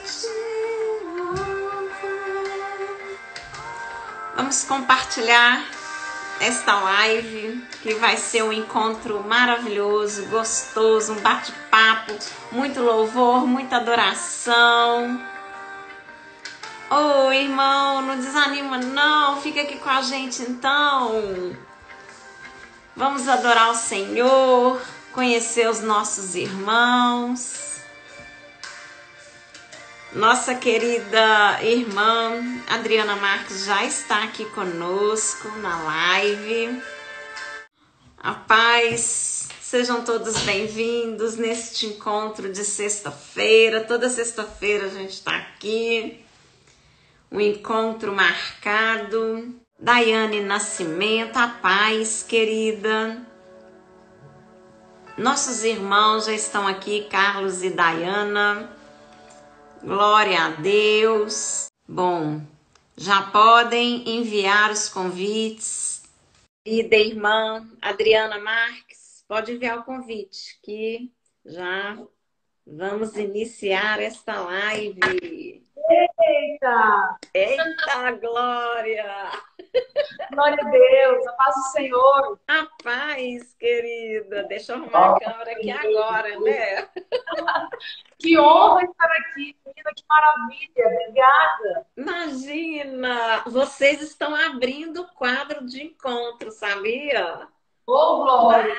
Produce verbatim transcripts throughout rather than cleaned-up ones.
Vamos compartilhar esta live que vai ser um encontro maravilhoso, gostoso, um bate-papo, muito louvor, muita adoração. Ô, irmão, não desanima não, fica aqui com a gente então. Vamos adorar o Senhor, conhecer os nossos irmãos. Nossa querida irmã Adriana Marques já está aqui conosco na live. A paz, sejam todos bem-vindos neste encontro de sexta-feira. Toda sexta-feira a gente está aqui. Um encontro marcado. Daiane Nascimento, a paz, querida. Nossos irmãos já estão aqui, Carlos e Dayana. Glória a Deus. Bom, já podem enviar os convites. Querida irmã Adriana Marques, pode enviar o convite, que já vamos iniciar esta live. Eita! Eita, Glória! Glória a Deus, a paz do Senhor. A paz, querida. Deixa eu arrumar a câmera aqui agora, né? Que honra estar aqui, menina, que maravilha. Obrigada. Imagina, vocês estão abrindo o quadro de encontro, sabia? Ô, oh, Glória!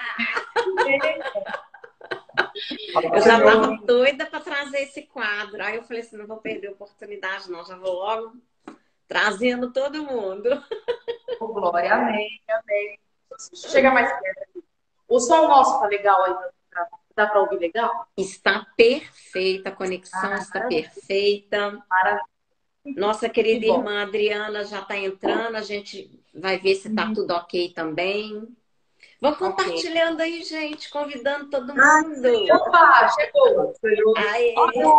Eu já estava doida para trazer esse quadro. Aí eu falei assim, não vou perder a oportunidade, não. Já vou logo trazendo todo mundo. Ô, oh, Glória, amém, amém. Chega mais perto. O som nosso tá legal aí? Dá para ouvir legal? Está perfeita, a conexão ah, está maravilha. perfeita. Maravilha. Nossa querida que irmã bom. Adriana já está entrando, a gente vai ver se está uhum. tudo ok também. Vão compartilhando okay. aí, gente, convidando todo mundo. Opa, chegou. chegou. Aê.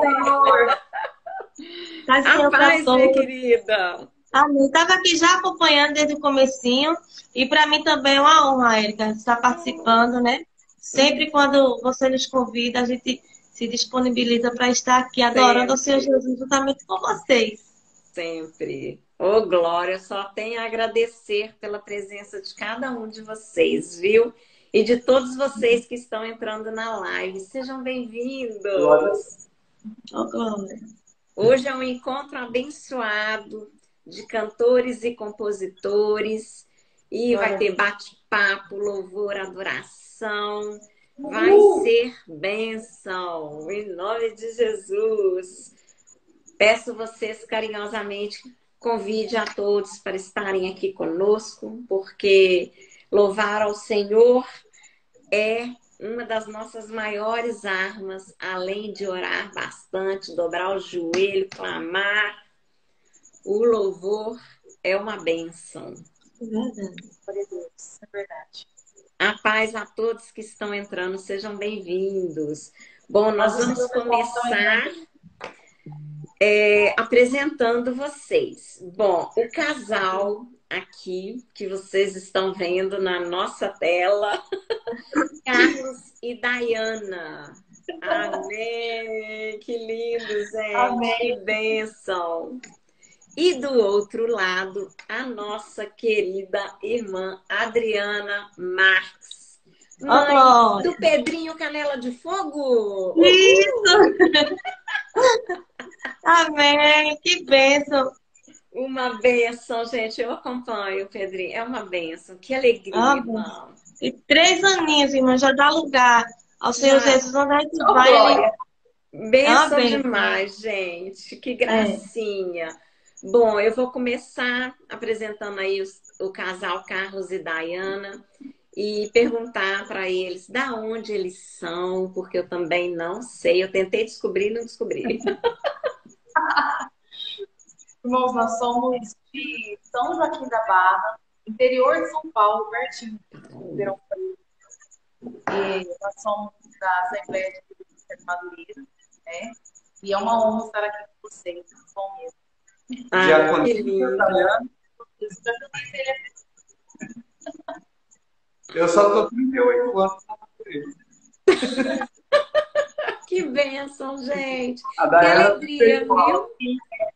A paz, minha querida. Amém. Estava aqui já acompanhando desde o comecinho e para mim também é uma honra, Érica, estar participando, né? Sempre quando você nos convida, a gente se disponibiliza para estar aqui adorando Sempre. o Senhor Jesus juntamente com vocês. Sempre. Ô, oh, Glória, só tenho a agradecer pela presença de cada um de vocês, viu? E de todos vocês que estão entrando na live. Sejam bem-vindos. Ô, Glória. Hoje é um encontro abençoado de cantores e compositores. E vai ter bate-papo, louvor, adoração. Vai uh! ser bênção, em nome de Jesus. Peço vocês carinhosamente, convide a todos para estarem aqui conosco, porque louvar ao Senhor é uma das nossas maiores armas, além de orar bastante, dobrar o joelho, clamar. O louvor é uma bênção. É verdade. É verdade. A paz a todos que estão entrando, sejam bem-vindos. Bom, nós vamos começar é, apresentando vocês. Bom, o casal aqui, que vocês estão vendo na nossa tela, Carlos e Dayana. Amém! Que lindo, gente! Amém. Que bênção! E do outro lado, a nossa querida irmã Adriana Marques. Mãe oh, do Pedrinho Canela de Fogo! Isso! Amém! Que bênção! Uma bênção, gente. Eu acompanho o Pedrinho. É uma bênção. Que alegria, ah, irmão. E três aninhos, irmã, já dá lugar ao Senhor já. Jesus. Onde a gente oh, vai, ele... Bênção ah, demais, gente. Que gracinha. É. Bom, eu vou começar apresentando aí os, o casal Carlos e Dayana e perguntar para eles da onde eles são, porque eu também não sei. Eu tentei descobrir e não descobri. Irmãos, nós somos de São Joaquim da Barra, interior de São Paulo, pertinho de Ribeirão Preto. E nós somos da Assembleia de Cristo de Madureira, né? E é uma honra estar aqui com vocês. Bom mesmo. Ah, Já que lindo. Eu só tô trinta e oito anos. Que bênção, gente. A Que Daiane alegria, pessoal. viu?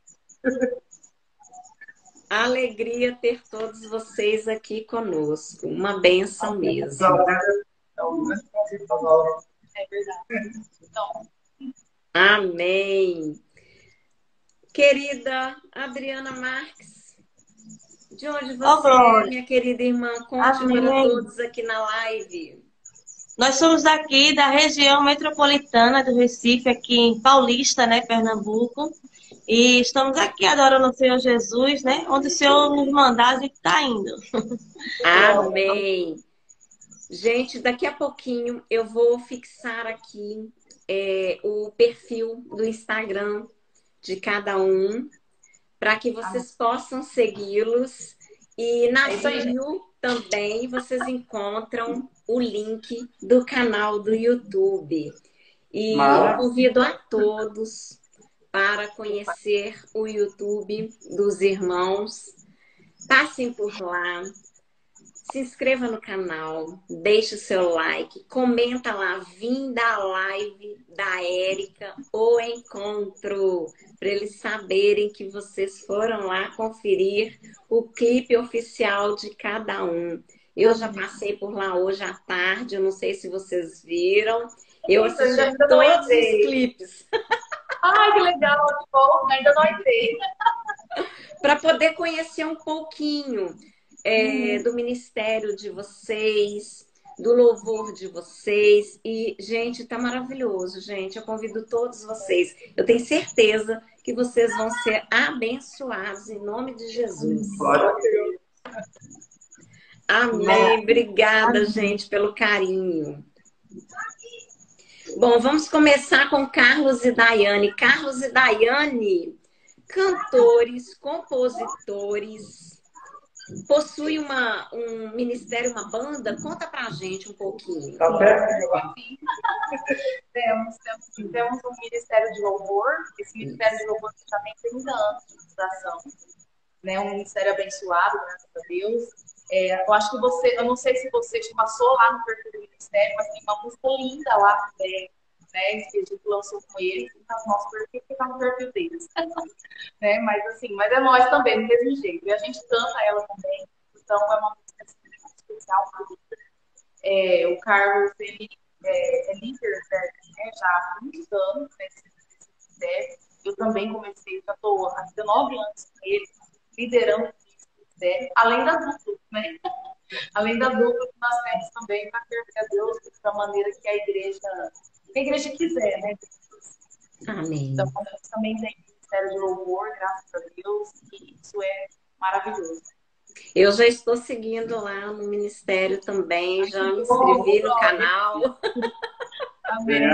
Alegria ter todos vocês aqui conosco. Uma bênção mesmo. É um grande prazer fazer aula. É verdade. Então, Amém. Querida Adriana Marques, de onde você Ó, Glória. é, minha querida irmã? Conte Amém. para todos aqui na live. Nós somos daqui da região metropolitana do Recife, aqui em Paulista, né, Pernambuco. E estamos aqui adorando o Senhor Jesus, né? Onde o Senhor nos mandar, a gente está indo. Amém. Gente, daqui a pouquinho eu vou fixar aqui é, o perfil do Instagram de cada um, para que vocês possam segui-los. E na bio também vocês encontram o link do canal do YouTube. E eu convido a todos para conhecer o YouTube dos irmãos. Passem por lá. Se inscreva no canal, deixe o seu like, comenta lá, vim da live da Érica, o encontro, para eles saberem que vocês foram lá conferir o clipe oficial de cada um. Eu já passei por lá hoje à tarde, eu não sei se vocês viram, eu assisti a todos os clipes. ai, que legal, que bom, ainda não entrei. Para poder conhecer um pouquinho É, do ministério de vocês, do louvor de vocês. E, gente, tá maravilhoso, gente. Eu convido todos vocês. Eu tenho certeza que vocês vão ser abençoados em nome de Jesus. Amém. Obrigada, gente, pelo carinho. Bom, vamos começar com Carlos e Daiane. Carlos e Daiane, cantores, compositores, possui uma, um ministério, uma banda? Conta pra gente um pouquinho. Tá perto? Temos, temos, temos um ministério de louvor. Esse ministério de louvor já tem trinta anos de fundação. Né? Um ministério abençoado, graças a Deus. É, eu acho que você, eu não sei se você passou lá no perfil do ministério, mas tem uma música linda lá também, né? Que a gente lançou com eles, que tá no nosso perfil, que tá no perfil deles. Né? Mas assim, mas é nós também, do mesmo jeito. E a gente canta ela também, então é uma música assim, muito especial para mim. É, o Carlos, ele é, é líder, né, já há muitos anos nesse ministério. Eu também comecei, já estou há dezenove anos com ele, liderando esse ministério, além da dupla, né? Além da dupla que nós temos também para servir a Deus da maneira que a igreja, que a igreja quiser, né? Amém. Então, nós também tem ministério de louvor, graças a Deus, e isso é maravilhoso. Eu já estou seguindo lá no ministério também, já me inscrevi no canal. Amém.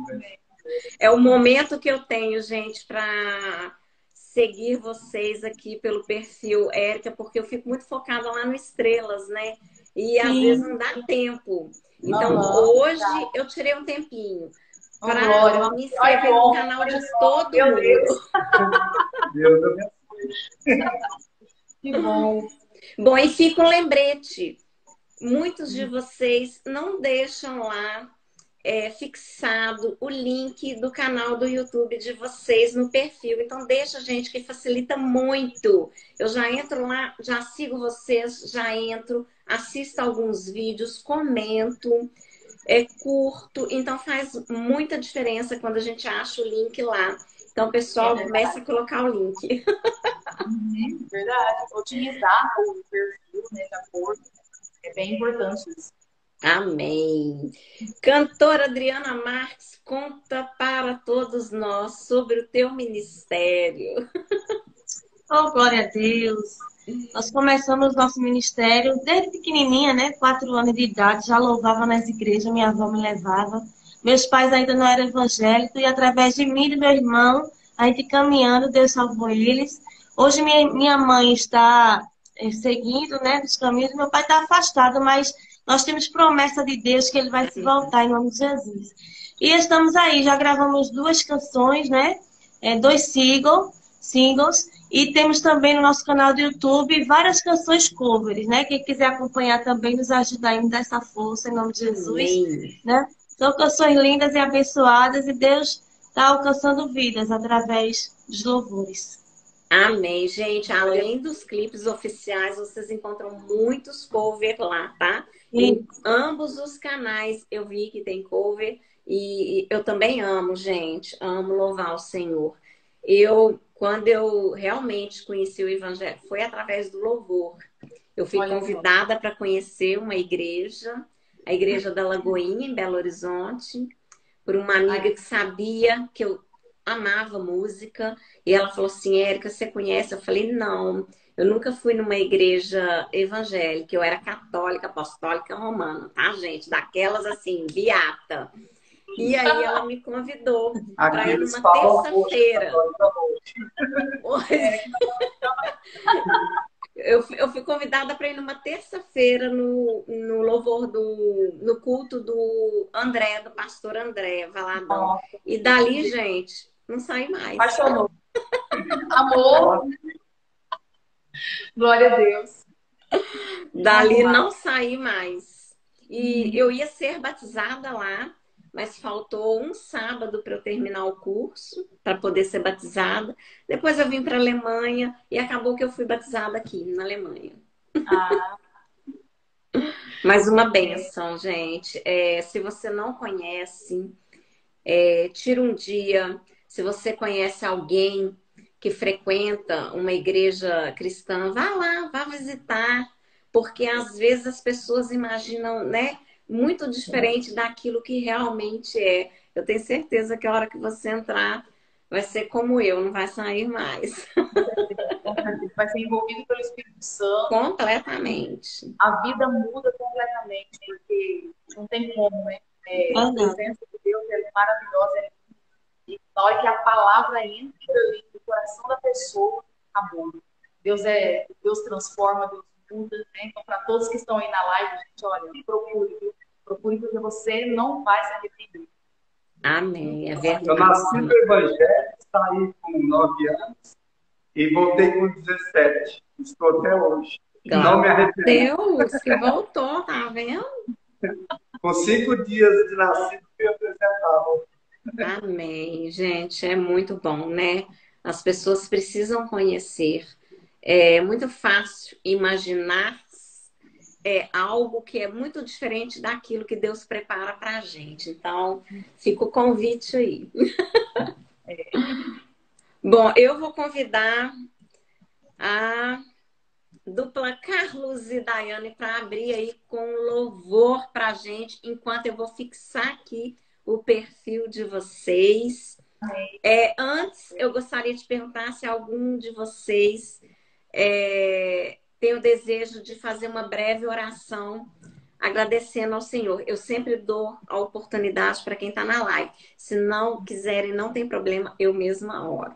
É o momento que eu tenho, gente, para seguir vocês aqui pelo perfil Érica, porque eu fico muito focada lá no Estrelas, né? E às Sim. vezes não dá tempo. Então, Uhum, hoje tá. eu tirei um tempinho Oh, para glória. me inscrever no canal de todo Meu mundo. Deus. Deus abençoe. Que bom. Bom, e fica um lembrete. Muitos de vocês não deixam lá é, fixado o link do canal do YouTube de vocês no perfil. Então, deixa, gente, que facilita muito. Eu já entro lá, já sigo vocês, já entro, assisto alguns vídeos, comento, é curto. Então, faz muita diferença quando a gente acha o link lá. Então, pessoal, É começa a colocar o link. Uhum, verdade. Otimizar o perfil, né, de acordo. É bem importante isso. Amém. Cantora Adriana Marques, conta para todos nós sobre o teu ministério. Oh, glória a Deus. Nós começamos nosso ministério desde pequenininha, né? Quatro anos de idade, já louvava nas igrejas, minha avó me levava. Meus pais ainda não eram evangélicos e através de mim e do meu irmão, a gente caminhando, Deus salvou eles. Hoje minha, minha mãe está eh, seguindo, né, os caminhos, meu pai está afastado, mas nós temos promessa de Deus que ele vai se voltar em nome de Jesus. E estamos aí, já gravamos duas canções, né? É, dois single, singles. E temos também no nosso canal do YouTube várias canções covers, né? Quem quiser acompanhar também, nos ajudar a me dar essa força em nome de Jesus. Amém. Né? São canções lindas e abençoadas e Deus está alcançando vidas através dos louvores. Amém, gente. Além dos clipes oficiais, vocês encontram muitos covers lá, tá? Em ambos os canais eu vi que tem cover e eu também amo, gente. Amo louvar o Senhor. Eu, quando eu realmente conheci o Evangelho, foi através do louvor. Eu fui convidada para conhecer uma igreja, a Igreja da Lagoinha, em Belo Horizonte, por uma amiga que sabia que eu amava música. E ela falou assim, Érica, você conhece? Eu falei, não, eu nunca fui numa igreja evangélica, eu era católica, apostólica, romana, tá, gente? Daquelas assim, beata. E aí ela me convidou para ir numa terça-feira. Eu, eu fui convidada para ir numa terça-feira no, no louvor do no culto do André, do pastor André Valadão. E dali, gente, não saí mais. Apaixonou. Amor. Glória a Deus. Dali não saí mais. E eu ia ser batizada lá, mas faltou um sábado para eu terminar o curso, para poder ser batizada. Depois eu vim para a Alemanha e acabou que eu fui batizada aqui, na Alemanha. Ah. Mas uma benção, gente. É, se você não conhece, é, tira um dia. Se você conhece alguém que frequenta uma igreja cristã, vá lá, vá visitar. Porque às vezes as pessoas imaginam, né? Muito diferente daquilo que realmente é. Eu tenho certeza que a hora que você entrar vai ser como eu, não vai sair mais. Vai ser envolvido pelo Espírito Santo. Completamente. A vida muda completamente, porque não tem como, né? É, a presença de Deus é maravilhosa. É... E na hora que a palavra entra ali no coração da pessoa, acabou. Deus é, Deus transforma, Deus muda, né? Então, para todos que estão aí na live, gente, olha, procure, viu? Procure, porque você não vai se arrepender. Amém, é verdade. Eu nasci no Evangelho, saí com nove anos e voltei com dezessete. Estou até hoje. Glória não me arrependo. Deus, que voltou, tá vendo? Com cinco dias de nascido, fui apresentado. Amém, gente, é muito bom, né? As pessoas precisam conhecer. É muito fácil imaginar é, algo que é muito diferente daquilo que Deus prepara para a gente. Então, fica o convite aí. Bom, eu vou convidar a dupla Carlos e Daiane para abrir aí com louvor para a gente, enquanto eu vou fixar aqui o perfil de vocês. É, antes, eu gostaria de perguntar se algum de vocês é, tem o desejo de fazer uma breve oração agradecendo ao Senhor. Eu sempre dou a oportunidade para quem está na live. Se não quiserem, não tem problema, eu mesma oro.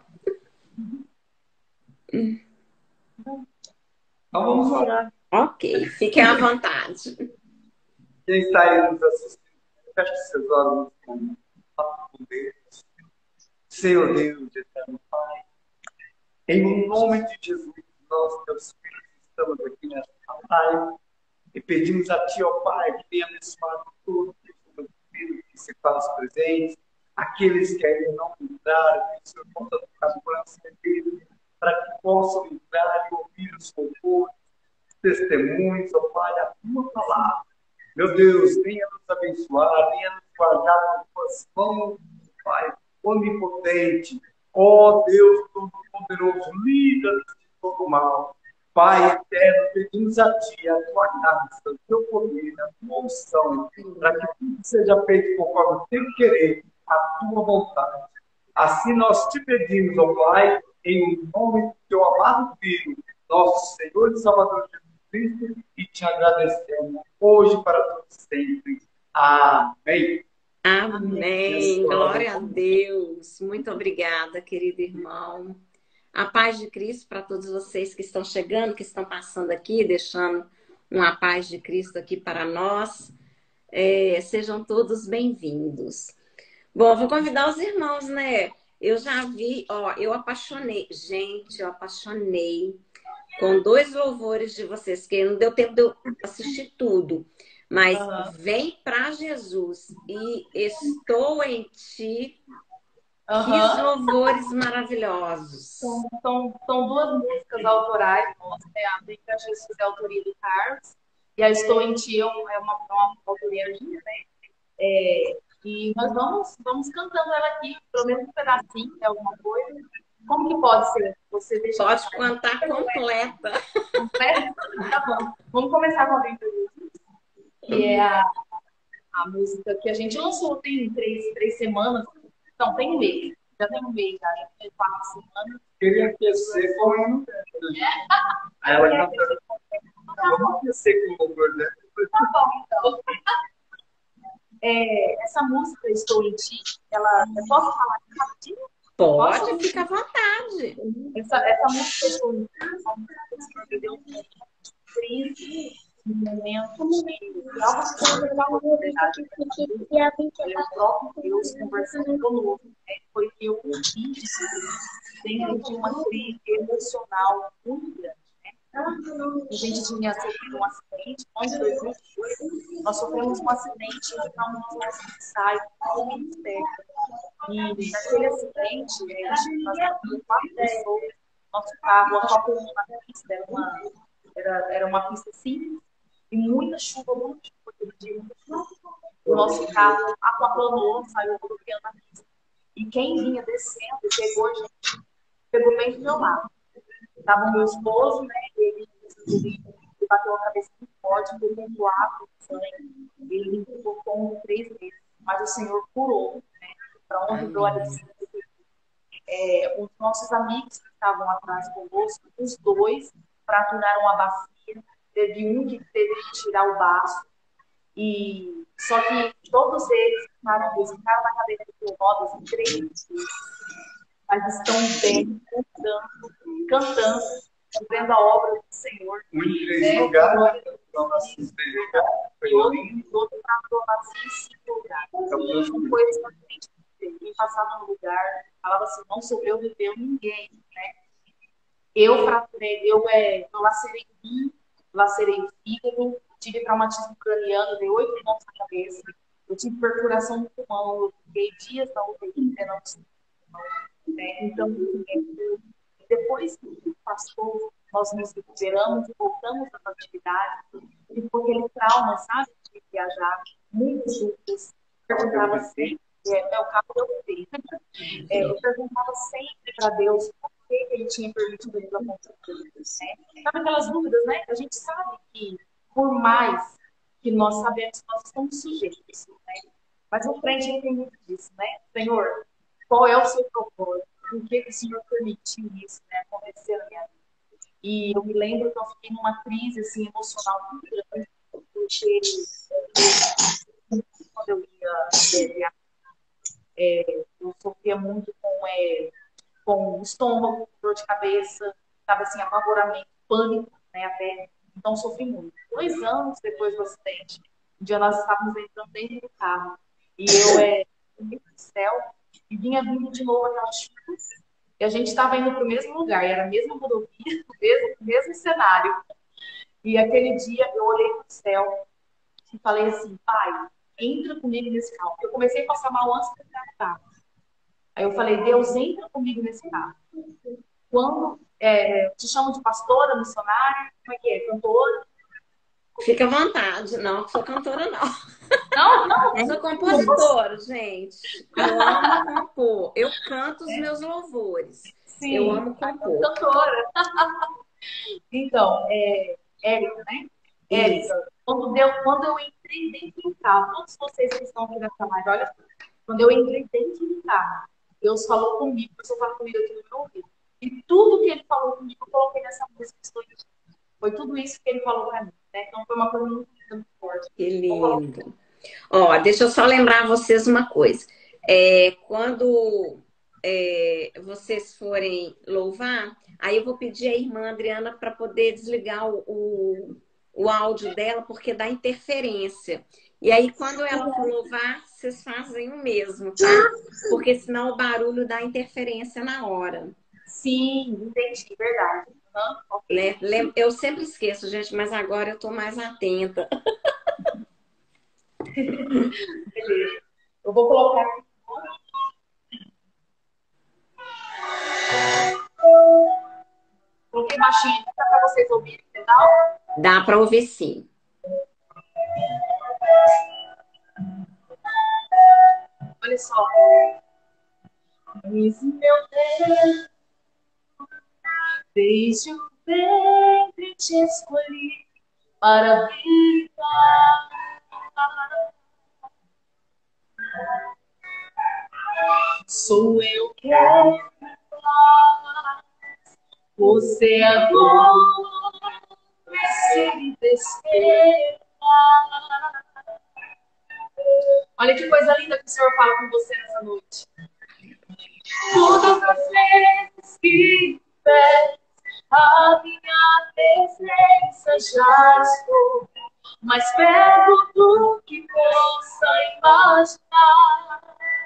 Então vamos orar. Ok, fiquem à vontade. Quem está aí nos assistindo, feche seus olhos com Deus. Senhor Deus, eterno Pai, em nome de Jesus, nós, teus filhos, estamos aqui nesta live e pedimos a Ti, ó Pai, que tenha abençoado todos os teus filhos que se fazem presentes, aqueles que ainda não entraram, que o Senhor possa tocar no coração deles, para que possam entrar e ouvir os louvores, testemunhos, ó Pai, a Tua palavra. Meu Deus, venha nos abençoar, venha nos guardar com Tuas mãos, Pai, onipotente, ó Deus Todo-Poderoso, livra-nos de todo mal. Pai eterno, pedimos a Ti a Tua graça, o Teu poder, a Tua unção, para que tudo seja feito conforme o Teu querer, a Tua vontade. Assim nós te pedimos, ó Pai, em nome do Teu amado Filho, nosso Senhor e Salvador Jesus Cristo, e te agradecemos hoje para todos sempre. Amém. Amém. Glória a Deus. Muito obrigada, querido irmão. A paz de Cristo para todos vocês que estão chegando, que estão passando aqui, deixando uma paz de Cristo aqui para nós. É, sejam todos bem-vindos. Bom, vou convidar os irmãos, né? Eu já vi, ó, eu apaixonei. Gente, eu apaixonei com dois louvores de vocês, que não deu tempo de eu assistir tudo. Mas Aham. vem para Jesus e estou em ti. Que Aham. louvores maravilhosos. São, são, são duas músicas autorais nossas, né? A Vem pra Jesus é a autoria do Carlos, e a Estou em Ti é uma, é uma, uma autoria minha, né? É, e nós vamos, vamos cantando ela aqui, pelo menos um pedacinho, né? Alguma coisa. Como que pode ser? Você deixa Pode cantar completa. completa? Tá bom. Vamos começar com a Vem pra Jesus, que é a, a música que a gente lançou tem três, três semanas. Não, tem um mês. Já tem um mês, já, já tem quatro semanas. Queria aquecer foi indo. Aí ela cantando. Vamos aquecer com o louvor, né? Tá bom, então. É, essa música, Estou em Ti, ela. Eu posso falar aqui rapidinho? Pode, Posso? fica à vontade. Essa, essa música, Estou em Ti, essa música que o Senhor me deu um momento de crise, um momento de algo que foi legal, na verdade. É o próprio Deus conversando conosco. Né? Foi que eu ouvi dentro de uma crise emocional muito grande. A gente tinha sofrido um acidente, nós dois, nós sofremos um acidente no final do nosso ensaio no ministério. E naquele acidente, a gente, nós éramos quatro pessoas, nosso carro acabou na pista, era uma, era, era uma pista simples, e muita chuva, muita chuva aquele dia, muita chuva. O nosso carro aquaplanou, saiu bloqueando a pista. E quem vinha descendo, pegou a gente, pegou bem do meu lado. Estava o meu esposo, né? Ele, ele bateu a cabeça muito forte, ficou com coágulo de sangue. Ele ficou com três meses. Mas o Senhor curou, né? Para onde glória de Deus. É, os nossos amigos que estavam atrás conosco, os dois fraturaram a bacia. Teve um que teve que tirar o baço. E só que todos eles ficaram, eles ficaram na cadeira de rodas três vezes. Mas estão bem, cantando, cantando, vendo a obra do Senhor. Um em três lugares, nós três lugares, foi E outro, lindo. outro tratou vazio em cinco lugares. São coisas que a gente tem. Quem passava no lugar, falava assim, não sobreviveu ninguém, né? Eu fraturei, eu, é, eu lacerei rim, lacerei o fígado, tive traumatismo craniano, dei oito pontos na cabeça, eu tive perfuração no pulmão, eu fiquei dias na U T I, né, não né? Então, depois que passou, nós nos recuperamos e voltamos às atividades, e foi aquele trauma, sabe, de viajar, muitas dúvidas, perguntava sempre, é, é o cabo do eu é, eu perguntava sempre para Deus por que ele tinha permitido aquilo acontecer. Né? Sabe aquelas dúvidas, né? A gente sabe que, por mais que nós sabemos que nós estamos sujeitos, né? Mas o crente tem muito disso, né? Senhor, qual é o seu propósito? Por que, que o Senhor permitiu isso, né, acontecer na minha vida? E eu me lembro que eu fiquei numa crise assim, emocional muito grande, porque quando eu ia é, eu sofria muito com, é, com estômago, dor de cabeça, estava assim, apavoramento, pânico, né, até. Então sofri muito. Dois anos depois do acidente, um dia nós estávamos entrando dentro do carro e eu é, no céu e vinha vindo de novo aquela chuva. E a gente estava indo para o mesmo lugar, era a mesma rodovia, o mesmo, o mesmo cenário. E aquele dia eu olhei para o céu e falei assim, pai, entra comigo nesse carro. Eu comecei a passar mal antes de entrar no carro. Aí eu falei, Deus, entra comigo nesse carro. Quando é, te chamo de pastora, missionária, como é que é? Cantora? Fica à vontade. Não, sou cantora, não. Não, não. Eu sou compositora, gente. Eu amo compor. Eu canto os meus louvores. Sim, eu amo compor. Cantora. Então, é, Érica, né? Érica, quando, deu, quando eu entrei dentro do carro, todos vocês que estão aqui nessa live, olha, quando eu entrei dentro do carro, Deus falou comigo, Deus falou comigo aqui no meu ouvido. E tudo que ele falou comigo, eu coloquei nessa música que estou aqui. Foi tudo isso que ele falou para mim, né? Então foi uma coisa muito, muito forte. Que lindo. Ó, deixa eu só lembrar vocês uma coisa. É, quando é, vocês forem louvar, aí eu vou pedir à irmã Adriana para poder desligar o, o, o áudio dela, porque dá interferência. E aí, quando ela for louvar, vocês fazem o mesmo, tá? Porque senão o barulho dá interferência na hora. Sim, entendi, verdade. Uhum, okay. Eu sempre esqueço, gente, mas agora eu tô mais atenta. Beleza. Eu vou colocar aqui. Coloquei baixinho para vocês ouvirem, legal? Dá para ouvir sim. Olha só. Esse meu Deus, desde o ventre te escolhi para viver. Sou eu que você agora se despertar. Olha que coisa linda que o Senhor fala com você nessa noite. Todas as vezes que peço a minha presença, já estou mais perto do que possa imaginar.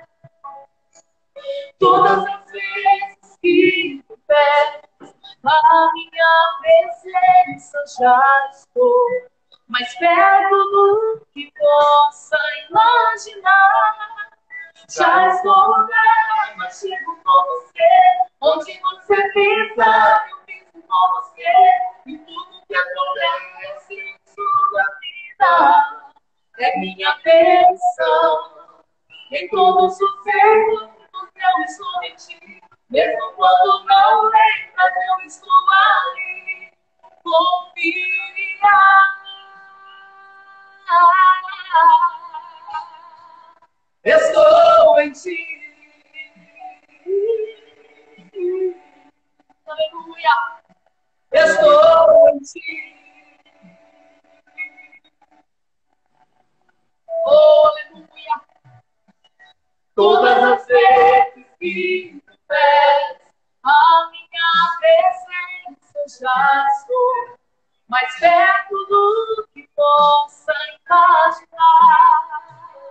Todas as vezes que peço a minha presença, já estou mais perto do que possa imaginar. Já estou lá, mas chego com você. Onde você pisa, eu piso com você. E tudo que acontece em sua vida é minha bênção. Em todos os erros eu estou em ti. Mesmo quando não lembras, eu estou ali. Confia. Estou em ti. Aleluia. Estou em ti. Oh, aleluia. Todas as vezes que peço a minha presença, já estou mais perto do que possa imaginar.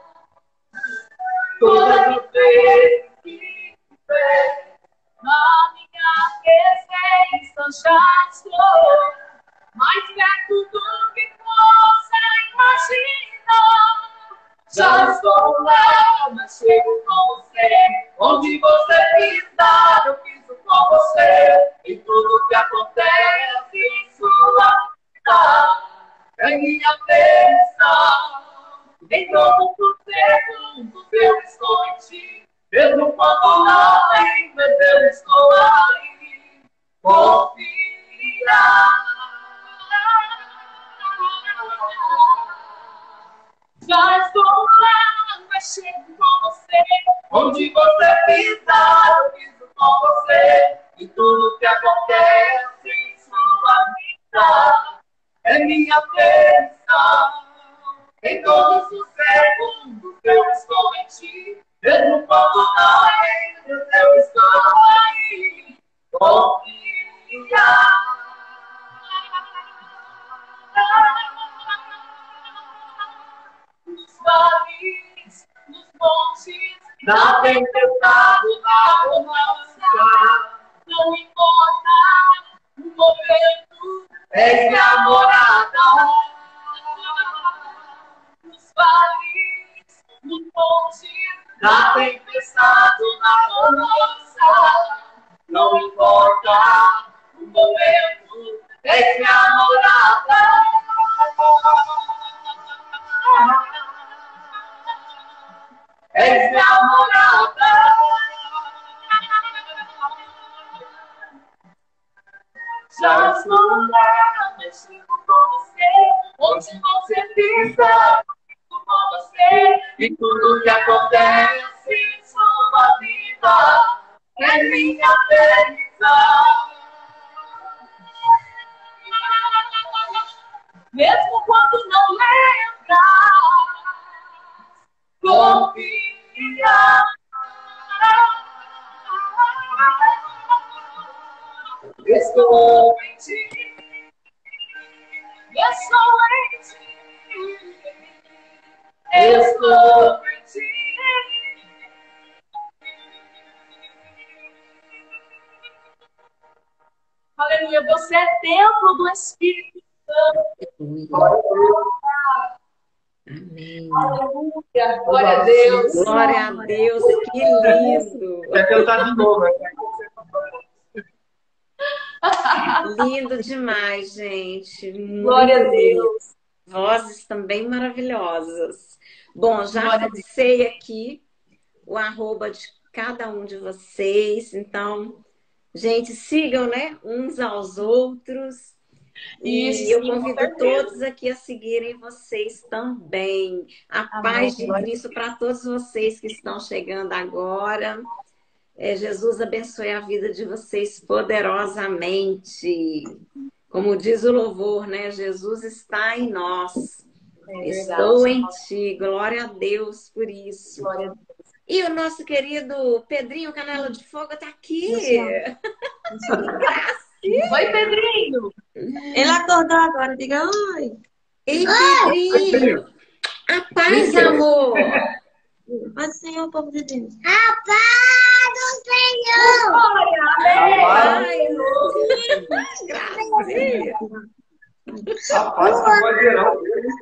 Todas as vezes que peço a minha presença, já estou mais perto do que possa imaginar. Já estou lá, mas chego com você. Onde você pisa, eu piso com você. E tudo que acontece em sua vida é minha bênção. Em todos os segundos eu estou em ti. Mesmo quando não lembras, eu estou aí. Confia. Já estou lá, mas chego com você. Onde você pisa, eu piso com você. E tudo que acontece em sua vida é minha bênção. Em todos os segundos eu estou em ti. Mesmo quando não lembro, eu estou aí. Confia. Nos vales, nos montes, na tempestade, na bonança, não importa o momento, és minha morada. Nos vales, nos montes, na tempestade, na bonança, não importa o momento, és minha morada. És minha morada. Já estou lá, mexendo com você. Onde você pisa, fico com você. E tudo que acontece em sua vida é minha bênção. Mesmo quando não lembra, confia. Estou em ti. Estou em ti. Estou em ti. Aleluia. Você é templo do Espírito Santo. Aleluia. Amém. Aleluia. Glória a Deus. Glória a Deus, que lindo. Quer cantar de novo, né? Lindo demais, gente. Glória a Muito lindo. Deus. Vozes também maravilhosas. Bom, já Glória a Deus. fixei aqui o arroba de cada um de vocês. Então, gente, sigam, né, uns aos outros. E Isso, eu sim, com convido certeza. todos aqui a seguirem vocês também. A Amém. paz de Glória a Cristo para todos vocês que estão chegando agora. É, Jesus abençoe a vida de vocês poderosamente. Como diz o louvor, né? Jesus está em nós. É Estou verdade. em ti. Glória a Deus por isso. Glória a Deus. E o nosso querido Pedrinho Canela de Fogo está aqui. Oi, Pedrinho. Ele acordou agora, diga oi. Ei, Pedrinho. A paz, amor. Mas Senhor, povo de Deus. Glória. Amém. Paz. Graças a Deus. Rapaz, que voz geral.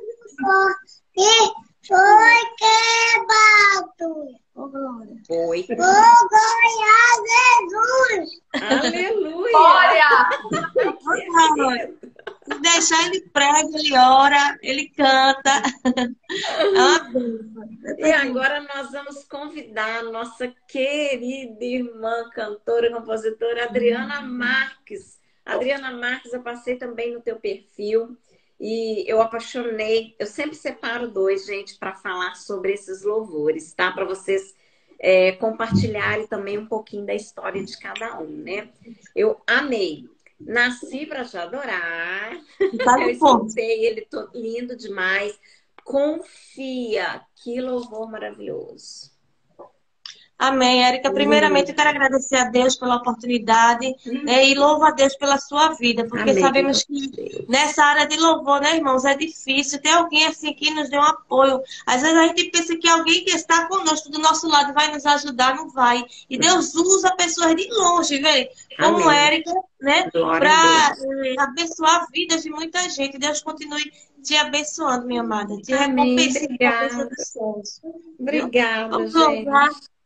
Foi quebrado. Ô, Glória. Oi. Vou ganhar Jesus. Aleluia. Glória. Ô, Glória. Se deixar, ele prega, ele ora, ele canta. É uma bênção. E agora nós vamos convidar a nossa querida irmã, cantora, compositora, Adriana Marques. Adriana Marques, eu passei também no teu perfil e eu apaixonei. Eu sempre separo dois, gente, para falar sobre esses louvores, tá? Para vocês é, compartilharem também um pouquinho da história de cada um, né? Eu amei. Nasci para te adorar. Tá Eu no ponto. escutei ele todo lindo demais. Confia, que louvor maravilhoso. Amém, Érica. Primeiramente, eu quero agradecer a Deus pela oportunidade, né, e louvo a Deus pela sua vida, porque Amém. sabemos que nessa área de louvor, né, irmãos, é difícil ter alguém assim que nos dê um apoio. Às vezes a gente pensa que alguém que está conosco do nosso lado vai nos ajudar, não vai. E Deus usa pessoas de longe, velho, como Amém. Érica, né, Glória a para abençoar vidas de muita gente. Deus continue te abençoando, minha amada, te Amém. recompensando com a Obrigada. bênção dos céus. Obrigada, Vamos gente. louvar.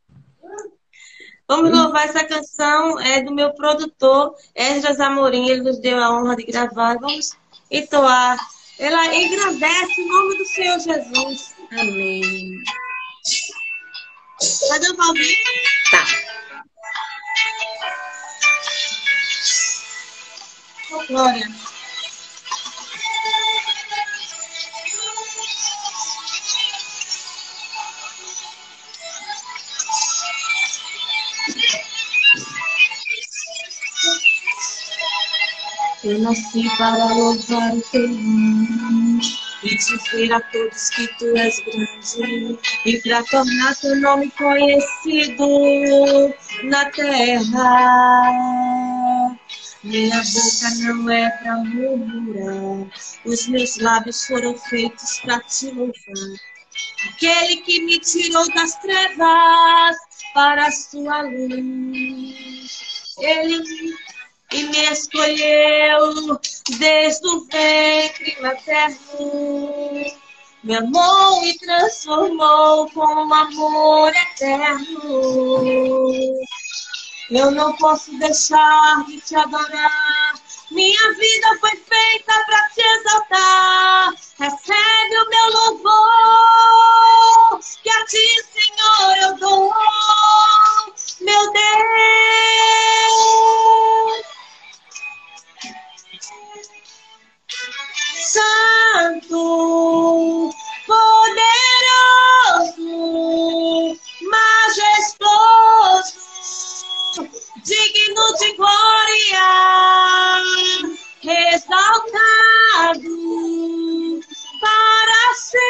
Vamos louvar essa canção, é do meu produtor, Esdras Amorim, ele nos deu a honra de gravar. Vamos entoar. Ela engrandece o nome do Senhor Jesus. Amém. Cadê o Valdir? Tá. Oh, glória. Eu nasci para louvar o teu nome e dizer a todos que tu és grande e para tornar teu nome conhecido na terra. Minha boca não é para murmurar, os meus lábios foram feitos para te louvar. Aquele que me tirou das trevas para a sua luz. Ele e me escolheu desde o ventre materno. Me amou e transformou com um amor eterno. Eu não posso deixar de te adorar. Minha vida foi feita para te exaltar. Recebe o meu louvor, que a ti, Senhor, eu dou. Meu Deus, Santo, poderoso, majestoso, digno de glória, exaltado para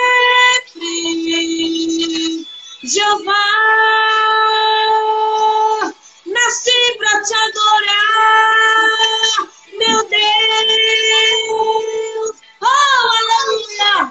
sempre. Jeová, nasci para te adorar, meu Deus. Oh, aleluia!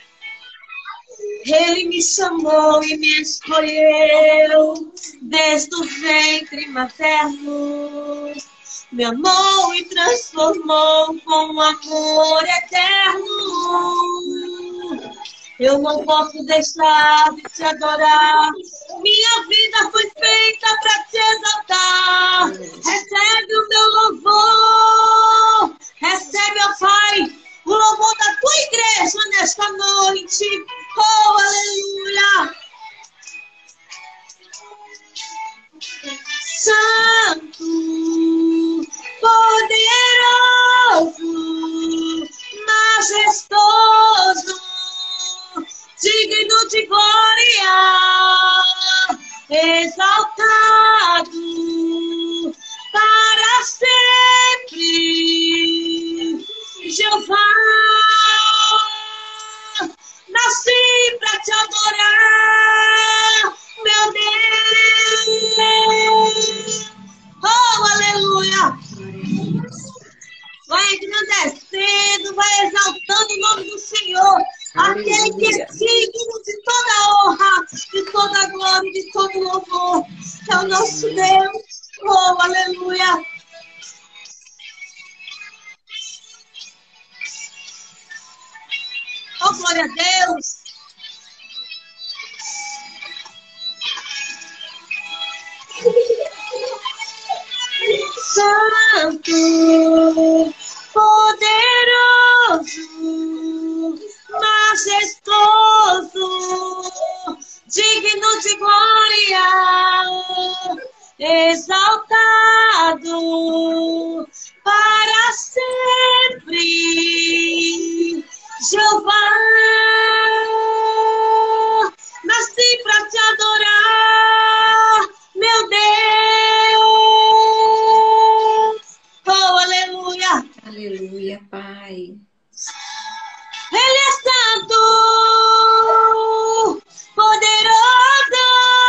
Ele me chamou e me escolheu desde o ventre materno. Me amou e transformou com um amor eterno. Eu não posso deixar de te adorar. Minha vida foi feita para te exaltar. Recebe o meu louvor. Recebe, ó Pai, o louvor da tua igreja nesta noite. Oh, aleluia. Santo, poderoso, majestoso, digno de glória, exaltado para sempre. Jeová, nasci para te adorar, meu Deus. Oh, aleluia. Vai engrandecendo, vai exaltando o nome do Senhor. Aquele que é digno de toda honra, de toda glória, de todo louvor. É o nosso Deus. Oh, aleluia. Oh, glória a Deus. Santo, poderoso, majestoso, digno de glória, exaltado para sempre. Jeová, nasci para te adorar, meu Deus. Oh, aleluia. Aleluia, Pai. Ele é santo, poderoso,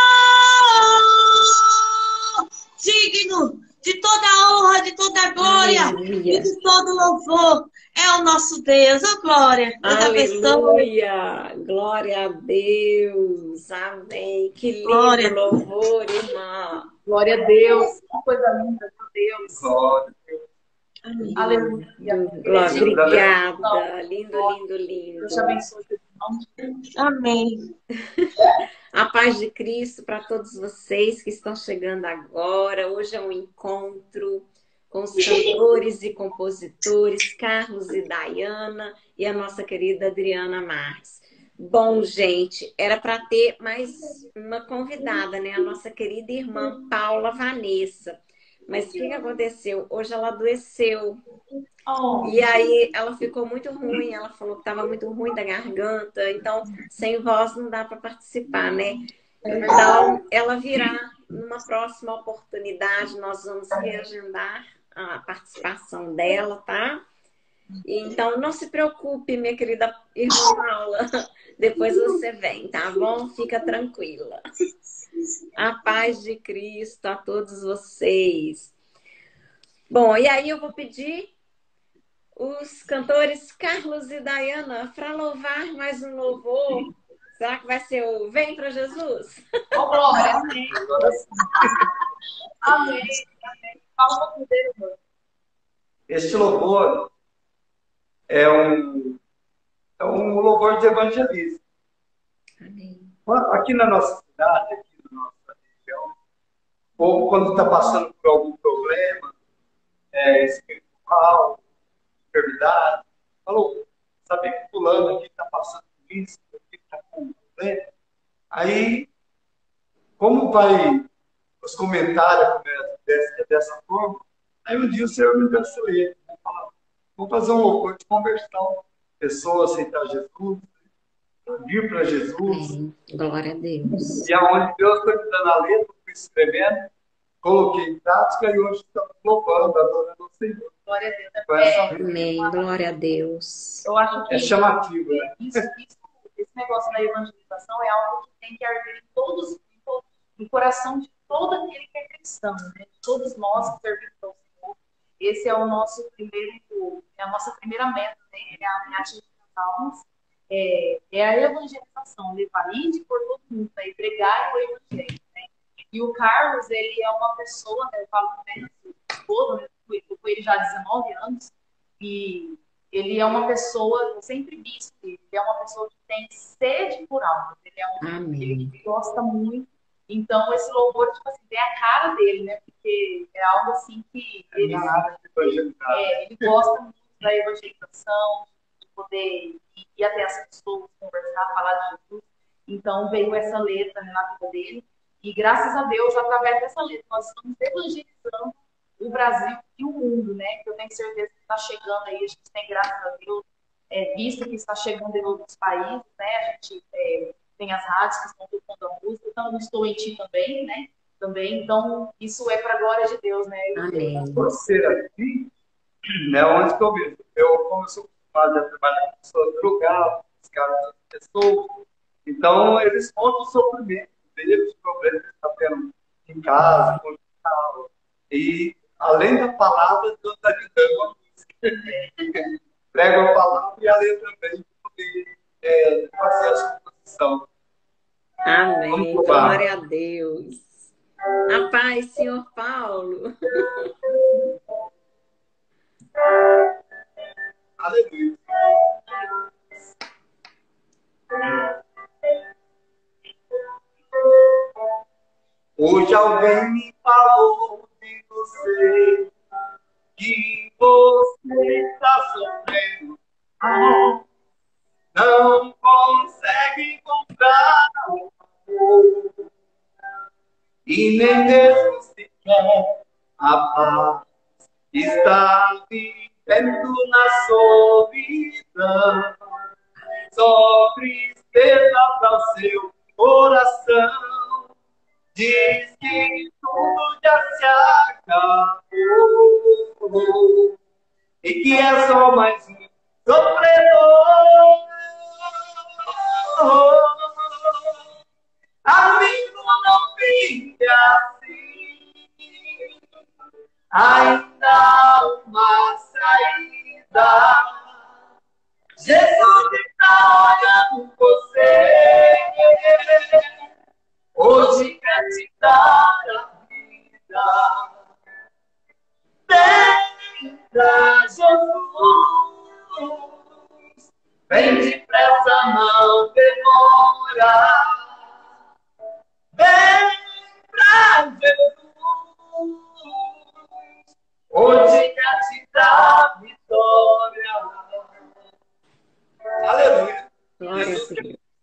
digno de toda honra, de toda glória, Aleluia. e de todo louvor. É o nosso Deus, oh glória. Deus abençoe. Aleluia! Glória a Deus! Amém! Que lindo Glória. louvor, irmã! Glória a Deus. Que coisa linda, meu Deus. Glória. Amém. Aleluia. Glória, Deus. obrigada! Lindo, lindo, lindo! Deus te abençoe. Irmão. Amém. A paz de Cristo para todos vocês que estão chegando agora. Hoje é um encontro com os cantores e compositores Carlos e Dayana e a nossa querida Adriana Marques. Bom, gente, era para ter mais uma convidada, né? A nossa querida irmã Paula Vanessa. Mas o que que aconteceu? Hoje ela adoeceu. Oh, E aí ela ficou muito ruim, ela falou que estava muito ruim da garganta, então sem voz não dá para participar, né? Então ela virá numa próxima oportunidade, nós vamos reagendar a participação dela, tá? Então não se preocupe, minha querida irmã Paula, depois você vem, tá bom? Fica tranquila. A paz de Cristo a todos vocês. Bom, e aí eu vou pedir os cantores Carlos e Dayana para louvar mais um louvor. Será que vai ser o Vem para Jesus? oh glória. Amém. Amém. Amém. Fala um pouquinho dele, irmão. Este louvor é um, é um louvor de evangelismo. Amém. Aqui na nossa cidade, aqui na nossa região, o povo, quando está passando por algum problema é, espiritual, enfermidade, falou, sabe que fulano aqui está passando por isso, aqui está com um problema. Aí, como vai os comentários começam dessa, dessa forma, aí um dia o Senhor me abençoou ele. Vamos fazer um louvor de conversão. Pessoa aceitar Jesus, vir para Jesus. Amém. Glória a Deus. E aonde Deus foi me dando a letra, fui escrevendo, coloquei em prática e hoje estamos louvando, adorando o Senhor. Glória a Deus. Com essa- Amém. Glória a Deus. Eu acho que É chamativo, né? isso, isso, esse negócio da evangelização é algo que tem que arder em todos, em todos, no coração de todo aquele que é cristão, né? De todos nós que servimos ao Senhor. Esse é o nosso primeiro, é a nossa primeira meta, né? É a atingir as almas. É, é a evangelização, levar ide por todo mundo, né? E pregar o evangelho, né? E o Carlos, ele é uma pessoa, né? Eu falo com ele, esposa, né? Eu fui com ele já há dezenove anos, e ele é uma pessoa, eu sempre disse, ele é uma pessoa que tem sede por algo. Ele é um Amém. ele que gosta muito. Então, esse louvor, tipo assim, tem a cara dele, né? Porque é algo assim que ele, é, ele gosta muito da evangelização, de poder ir, ir até as pessoas, conversar, falar de Jesus. Então, veio essa letra, né, na vida dele. E graças a Deus, através dessa letra, nós estamos evangelizando o Brasil e o mundo, né? Que eu tenho certeza que está chegando aí, a gente tem, graças a Deus, é, visto que está chegando em outros países, né? A gente é, tem as rádios que estão tocando a música, então eu estou em ti também, né? Também, então, isso é para a glória de Deus, né? Amém. Você aqui, né, onde que eu vejo? Eu, como eu sou acostumado a trabalhar com pessoas drogadas, caras, pessoas, então eles contam o sofrimento deles, os problemas que estão tendo em casa, com o tal. E, além da palavra, Deus está lhe dando uma música. Prega a palavra e a letra também, poder é, fazer a exposição. Amém. Glória a Deus. A paz, senhor Paulo. Aleluia. Hoje alguém me falou de você, que você está sofrendo, não consegue encontrar o amor, e nem mesmo sequer a paz está vivendo na solidão. Só tristeza para o seu coração, diz que tudo já se acabou e que é só mais um sofredor. Amigo, não fique assim, ainda há uma saída. Jesus está olhando você, hoje quer te dar a vida. Vem pra Jesus, vem depressa, não demora. Vem pra Jesus, hoje quer te dar vitória. Aleluia. Glória a Deus.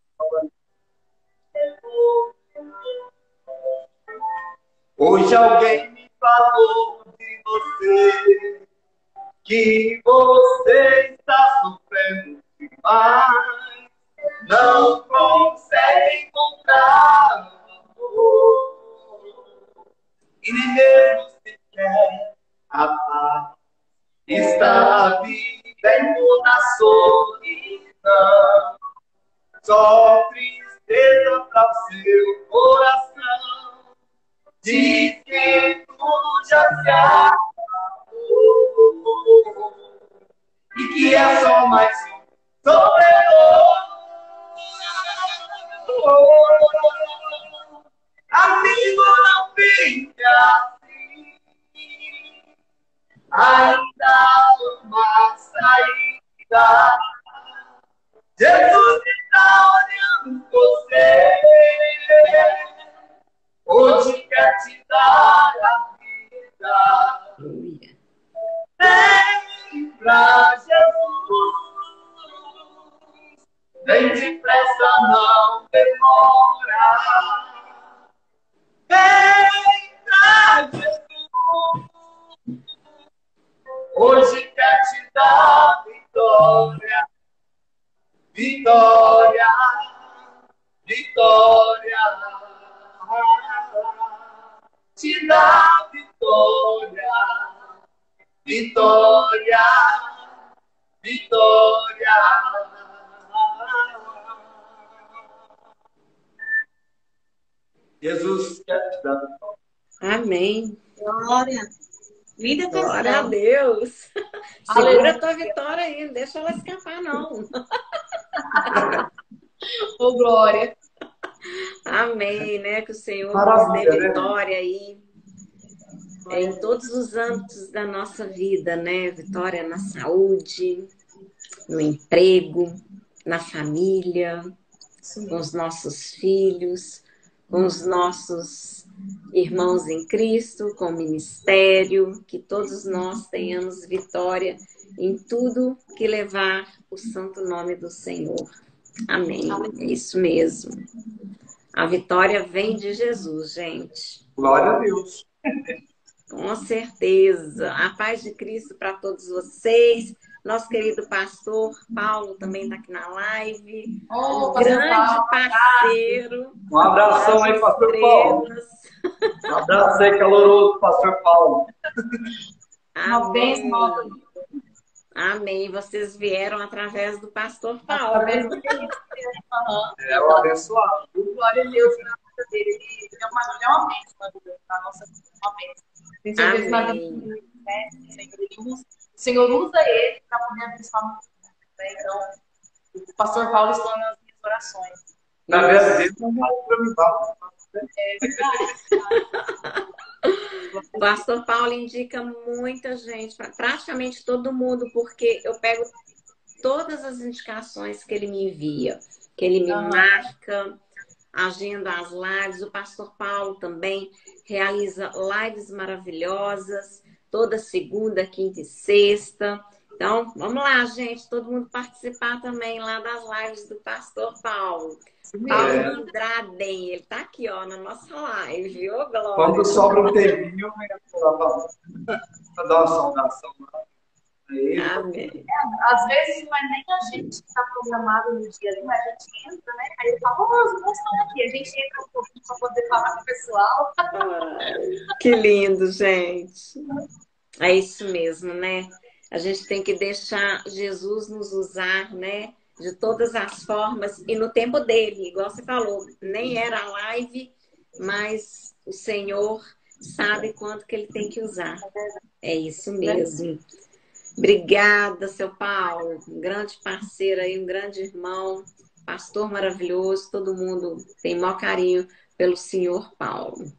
Hoje alguém me falou de você, que você está sofrendo demais, não consegue encontrar amor, e nem mesmo sequer a paz está vivendo na solidão. Só tristeza para o seu coração, diz que tudo já se acabou e que é só mais um sofredor. Amigo, não fique assim, ainda há uma saída. Jesus está olhando você, hoje quer te dar a vida. Vem pra Jesus, vem depressa, não demora. Vem pra Jesus, hoje quer te dar vitória. Vitória, vitória, te dá vitória, vitória, vitória. Jesus quer te dar vitória. Amém. Glória. Vida Glória a canção. Deus. Segura a tua vitória aí, não deixa ela escapar, não. Ô, glória. Amém, né? Que o Senhor nos Maravilha, dê né? vitória aí em todos os âmbitos da nossa vida, né? Vitória na saúde, no emprego, na família, Sim. com os nossos filhos, com os nossos irmãos em Cristo, com o ministério, que todos nós tenhamos vitória em tudo que levar o santo nome do Senhor. Amém. É isso mesmo. A vitória vem de Jesus, gente. Glória a Deus. Com certeza. A paz de Cristo para todos vocês. Nosso querido pastor Paulo também está aqui na live. Oh, Um pastor grande Paulo, parceiro. Um abração aí, pastor Paulo. Estrelas. Um abraço aí, caloroso, pastor Paulo. uma bênção Amém. na nossa vida. Amém. Vocês vieram através do pastor Paulo. Através do que ele fez. Aham. É o abençoado. Glória a Deus na vida dele. Ele é uma, ele é uma bênção na vida, na nossa vida, uma bênção. Tem certeza na vida Amém. dele, né? O Senhor, ele usa, o Senhor usa ele para poder abençoar muito, né? Então, o pastor Paulo está nas minhas orações. Na verdade, não vale para mim, tá? É verdade. O pastor Paulo indica muita gente, pra- praticamente todo mundo, porque eu pego todas as indicações que ele me envia, que ele me Aham. marca, agenda as lives. O pastor Paulo também realiza lives maravilhosas, toda segunda, quinta e sexta. Então, vamos lá, gente, todo mundo participar também lá das lives do pastor Paulo. Paulo É. Andraden, ele tá aqui, ó, na nossa live. Ô, Glória! Quando sobra um tempinho, eu venho lá para dar uma saudação lá. Aí, Amém. Às vezes não é nem a gente que está programado no dia ali, mas a gente entra, né? Aí ele fala, oh, os irmãos estão aqui. A gente entra um pouquinho para poder falar com o pessoal. Ai, que lindo, gente. É isso mesmo, né? A gente tem que deixar Jesus nos usar, né? De todas as formas e no tempo dele, igual você falou, nem era live, mas o Senhor sabe quanto que ele tem que usar. É isso mesmo. Obrigada, seu Paulo, um grande parceiro aí, um grande irmão, pastor maravilhoso, todo mundo tem maior carinho pelo senhor Paulo.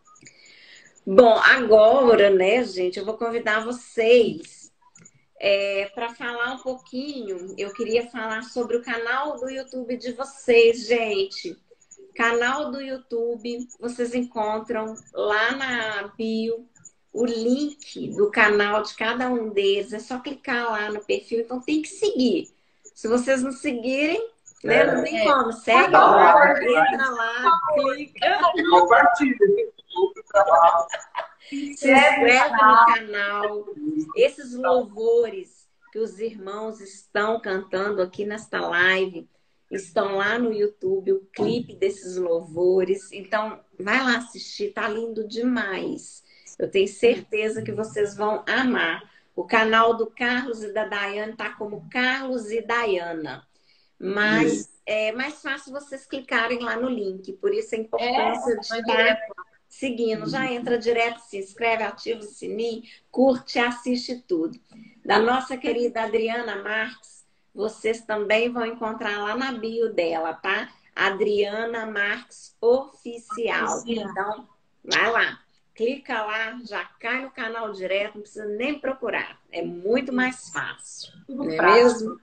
Bom, agora, né, gente, eu vou convidar vocês é, para falar um pouquinho. Eu queria falar sobre o canal do YouTube de vocês, gente. Canal do YouTube, vocês encontram lá na bio o link do canal de cada um deles. É só clicar lá no perfil, então tem que seguir. Se vocês não seguirem, né, não tem como. Segue Dá lá, like, entra lá, clica. compartilha. O trabalho. Se inscreve no canal. Esses louvores que os irmãos estão cantando aqui nesta live estão lá no YouTube, o clipe desses louvores. Então, vai lá assistir, tá lindo demais. Eu tenho certeza que vocês vão amar. O canal do Carlos e da Daiane tá como Carlos e Daiana. Mas é mais fácil vocês clicarem lá no link. Por isso a importância de estar seguindo. Já entra direto, se inscreve, ativa o sininho, curte, assiste tudo. Da nossa querida Adriana Marques, vocês também vão encontrar lá na bio dela, tá? Adriana Marques Oficial. Então, vai lá. Clica lá, já cai no canal direto, não precisa nem procurar. É muito mais fácil. Tudo Não é prático. mesmo?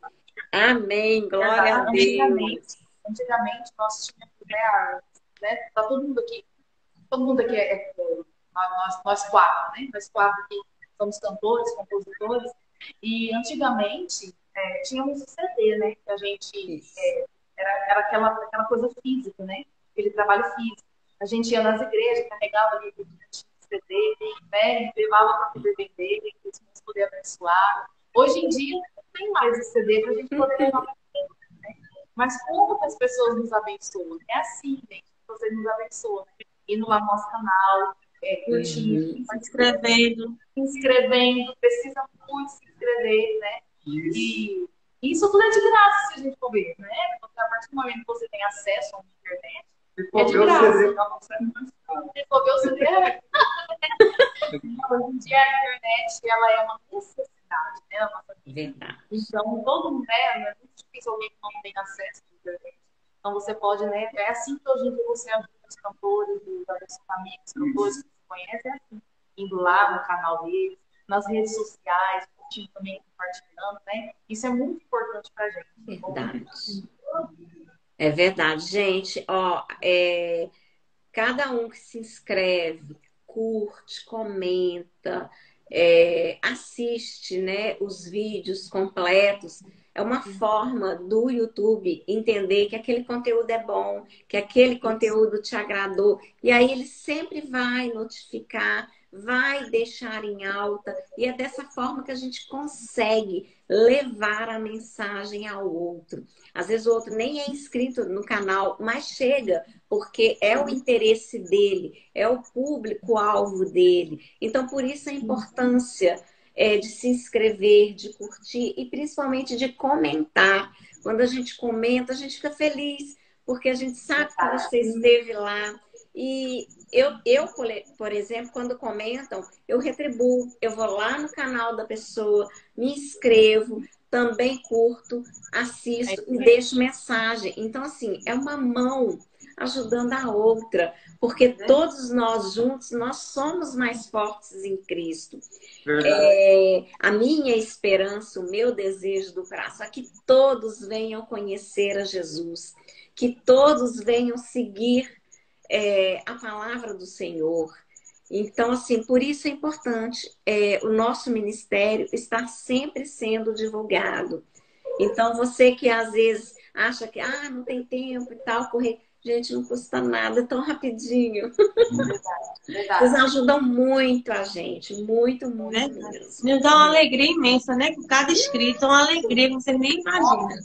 Amém. Glória a Deus. Antigamente, antigamente nós tínhamos, né, a- né, tá todo mundo aqui, todo mundo aqui é, é- é- nós, nós quatro, né? Nós quatro aqui somos cantores, compositores, e antigamente é, tínhamos o C D, né? Que a gente Isso. é, era, era aquela, aquela coisa física, né? Aquele trabalho físico. A gente ia nas igrejas, carregava ali o C D, né? Levava para poder vender, para os irmãos poderem abençoar. Hoje em dia não tem mais esse C D para a gente poder levar para frente, né? Mas como que as pessoas nos abençoam? É assim, gente, você nos abençoa, né? Indo lá no nosso canal, é, curtindo, Uhum. se Escrevendo. inscrevendo, precisa muito se inscrever, né? Isso. E isso tudo é de graça, se a gente for ver, né? Porque a partir do momento que você tem acesso à internet, Se for É de ver o graça. C D, acaba saindo mais caro. você for ver o C D. Hoje em dia a internet ela é uma necessidade, né? Na nossa vida. Verdade. Então, todo mundo, né? Não é muito difícil alguém que não tem acesso à internet. Então, você pode, né? É assim que hoje em dia você ajuda os cantores, os amigos, cantores que você conhece, é assim. Indo lá no canal deles, nas redes sociais, assistindo também, compartilhando, né? Isso é muito importante para a gente. Verdade. É verdade, gente. Ó, é, cada um que se inscreve, curte, comenta, é, assiste, né, os vídeos completos, é uma forma do YouTube entender que aquele conteúdo é bom, que aquele conteúdo te agradou. E aí ele sempre vai notificar, vai deixar em alta. E é dessa forma que a gente consegue levar a mensagem ao outro. Às vezes o outro nem é inscrito no canal, mas chega, porque é o interesse dele, é o público-alvo dele. Então, por isso a importância é, de se inscrever, de curtir e principalmente de comentar. Quando a gente comenta, a gente fica feliz, porque a gente sabe que você esteve lá. E eu, eu, por exemplo, quando comentam, eu retribuo. Eu vou lá no canal da pessoa, me inscrevo, também curto, assisto e deixo mensagem. Então, assim, é uma mão ajudando a outra, porque todos nós juntos, nós somos mais fortes em Cristo. É, a minha esperança, o meu desejo do coração é que todos venham conhecer a Jesus, que todos venham seguir é, a palavra do Senhor. Então, assim, por isso é importante é, o nosso ministério estar sempre sendo divulgado. Então, você que às vezes acha que ah, não tem tempo e tal, correr. Gente, não custa nada, é tão rapidinho. Verdade, verdade. Vocês ajudam muito a gente, muito, muito Verdade. mesmo. Nos dá uma alegria imensa, né? Com cada inscrito, é uma alegria que você nem imagina.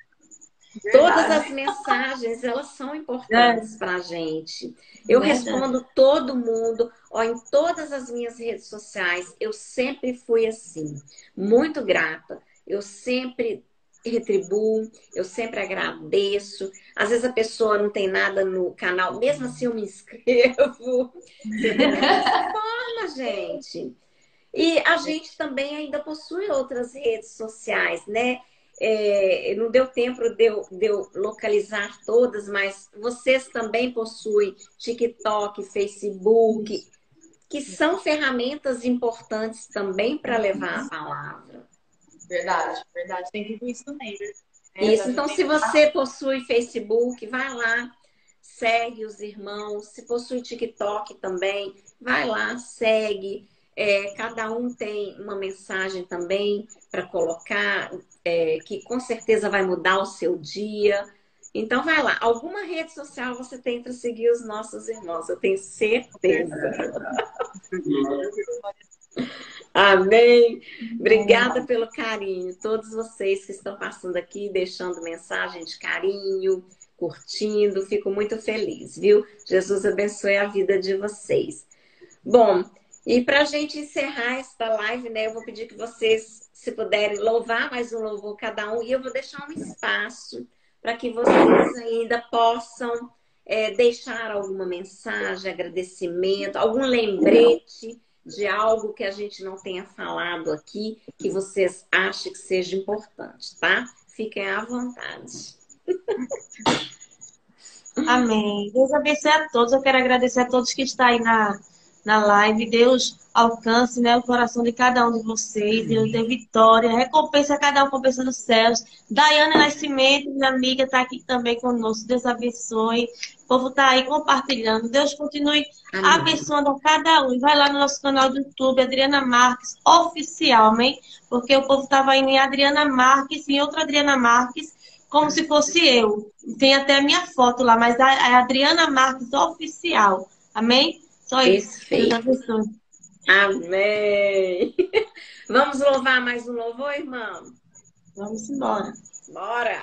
Todas as mensagens, elas são importantes para a gente. Eu Verdade. respondo todo mundo, ó, em todas as minhas redes sociais, eu sempre fui assim, muito grata. Eu sempre retribuo, eu sempre agradeço. Às vezes a pessoa não tem nada no canal, mesmo assim eu me inscrevo. Entendeu? É dessa forma, gente. E a gente também ainda possui outras redes sociais, né? É, não deu tempo de eu, de eu localizar todas, mas vocês também possuem TikTok, Facebook, que são ferramentas importantes também para levar a palavra. Verdade, verdade. Tem tudo isso também, né? Isso, então se você possui Facebook, vai lá, segue os irmãos. Se possui TikTok também, vai lá, segue. É, cada um tem uma mensagem também para colocar, é, que com certeza vai mudar o seu dia. Então vai lá, alguma rede social você tem para seguir os nossos irmãos, eu tenho certeza. Amém. Obrigada pelo carinho. Todos vocês que estão passando aqui, deixando mensagem de carinho, curtindo, fico muito feliz, viu? Jesus abençoe a vida de vocês. Bom, e para a gente encerrar esta live, né, eu vou pedir que vocês, se puderem, louvar mais um louvor cada um, e eu vou deixar um espaço para que vocês ainda possam é, deixar alguma mensagem, agradecimento, algum lembrete de algo que a gente não tenha falado aqui, que vocês achem que seja importante, tá? Fiquem à vontade. Amém. Deus abençoe a todos. Eu quero agradecer a todos que estão aí na, na live. Deus alcance, né, o coração de cada um de vocês. Deus dê vitória. Recompensa a cada um com a bênção dos céus. Daiane Nascimento, minha amiga, está aqui também conosco. Deus abençoe. O povo está aí compartilhando. Deus continue Amém. Abençoando a cada um. E vai lá no nosso canal do YouTube, Adriana Marques Oficial, amém? Porque o povo estava indo em Adriana Marques, em outra Adriana Marques, como se fosse eu. Tem até a minha foto lá, mas a, a Adriana Marques Oficial. Amém? Só isso. Deus abençoe. Amém. Vamos louvar mais um louvor, irmão? Vamos embora. Bora.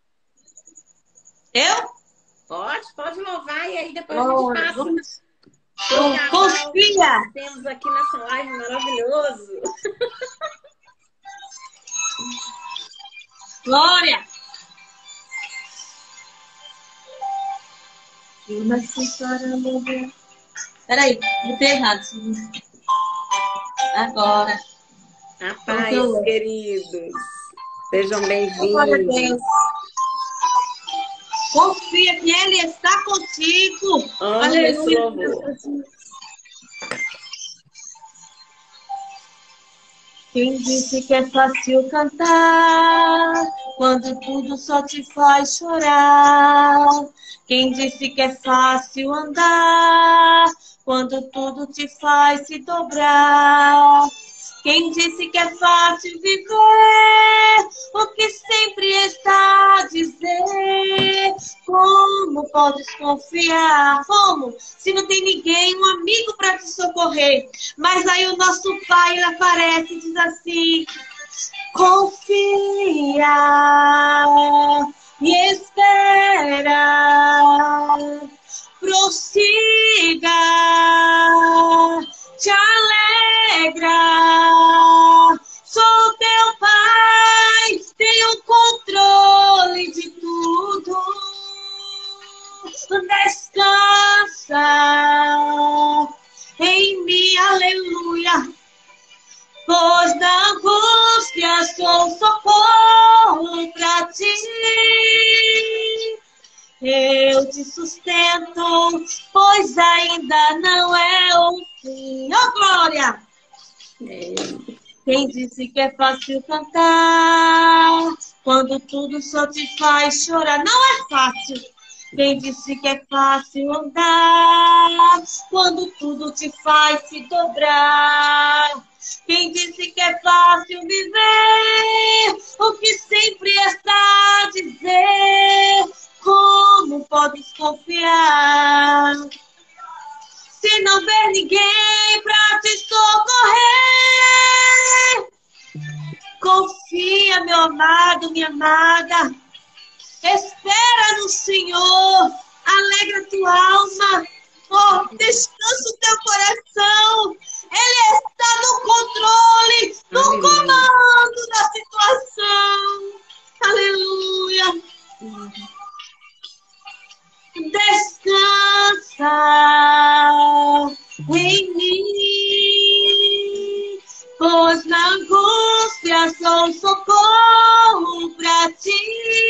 Eu? Pode, pode louvar e aí depois Oh, a gente passa. vamos. o Confia! que temos aqui nessa live maravilhoso. Glória! Peraí, botei errado. Agora. A paz, queridos. Sejam bem-vindos. Confia que Ele está contigo. Amo esse louvor. Aleluia. Quem disse que é fácil cantar quando tudo só te faz chorar? Quem disse que é fácil andar quando tudo te faz se dobrar? Quem disse que é fácil viver o que sempre está a dizer? Como podes confiar? Como? Se não tem ninguém, um amigo para te socorrer. Mas aí o nosso Pai ele aparece e diz assim: confia e espera, prossiga, te alegra. Sou teu Pai, tenho controle de tudo. Descansa em mim, aleluia. Pois na angústia sou socorro pra ti. Eu te sustento, pois ainda não é o fim. Oh, glória! Quem disse que é fácil cantar quando tudo só te faz chorar? Não é fácil. Quem disse que é fácil andar quando tudo te faz se dobrar? Quem disse que é fácil viver o que sempre está a dizer? Como podes confiar se não vê ninguém pra te socorrer? Confia, meu amado, minha amada. Espera no Senhor. Alegra tua alma. Oh, descansa o teu coração. Ele está no controle, no comando da situação. Aleluia. Descansa em mim, pois na angústia sou socorro pra ti.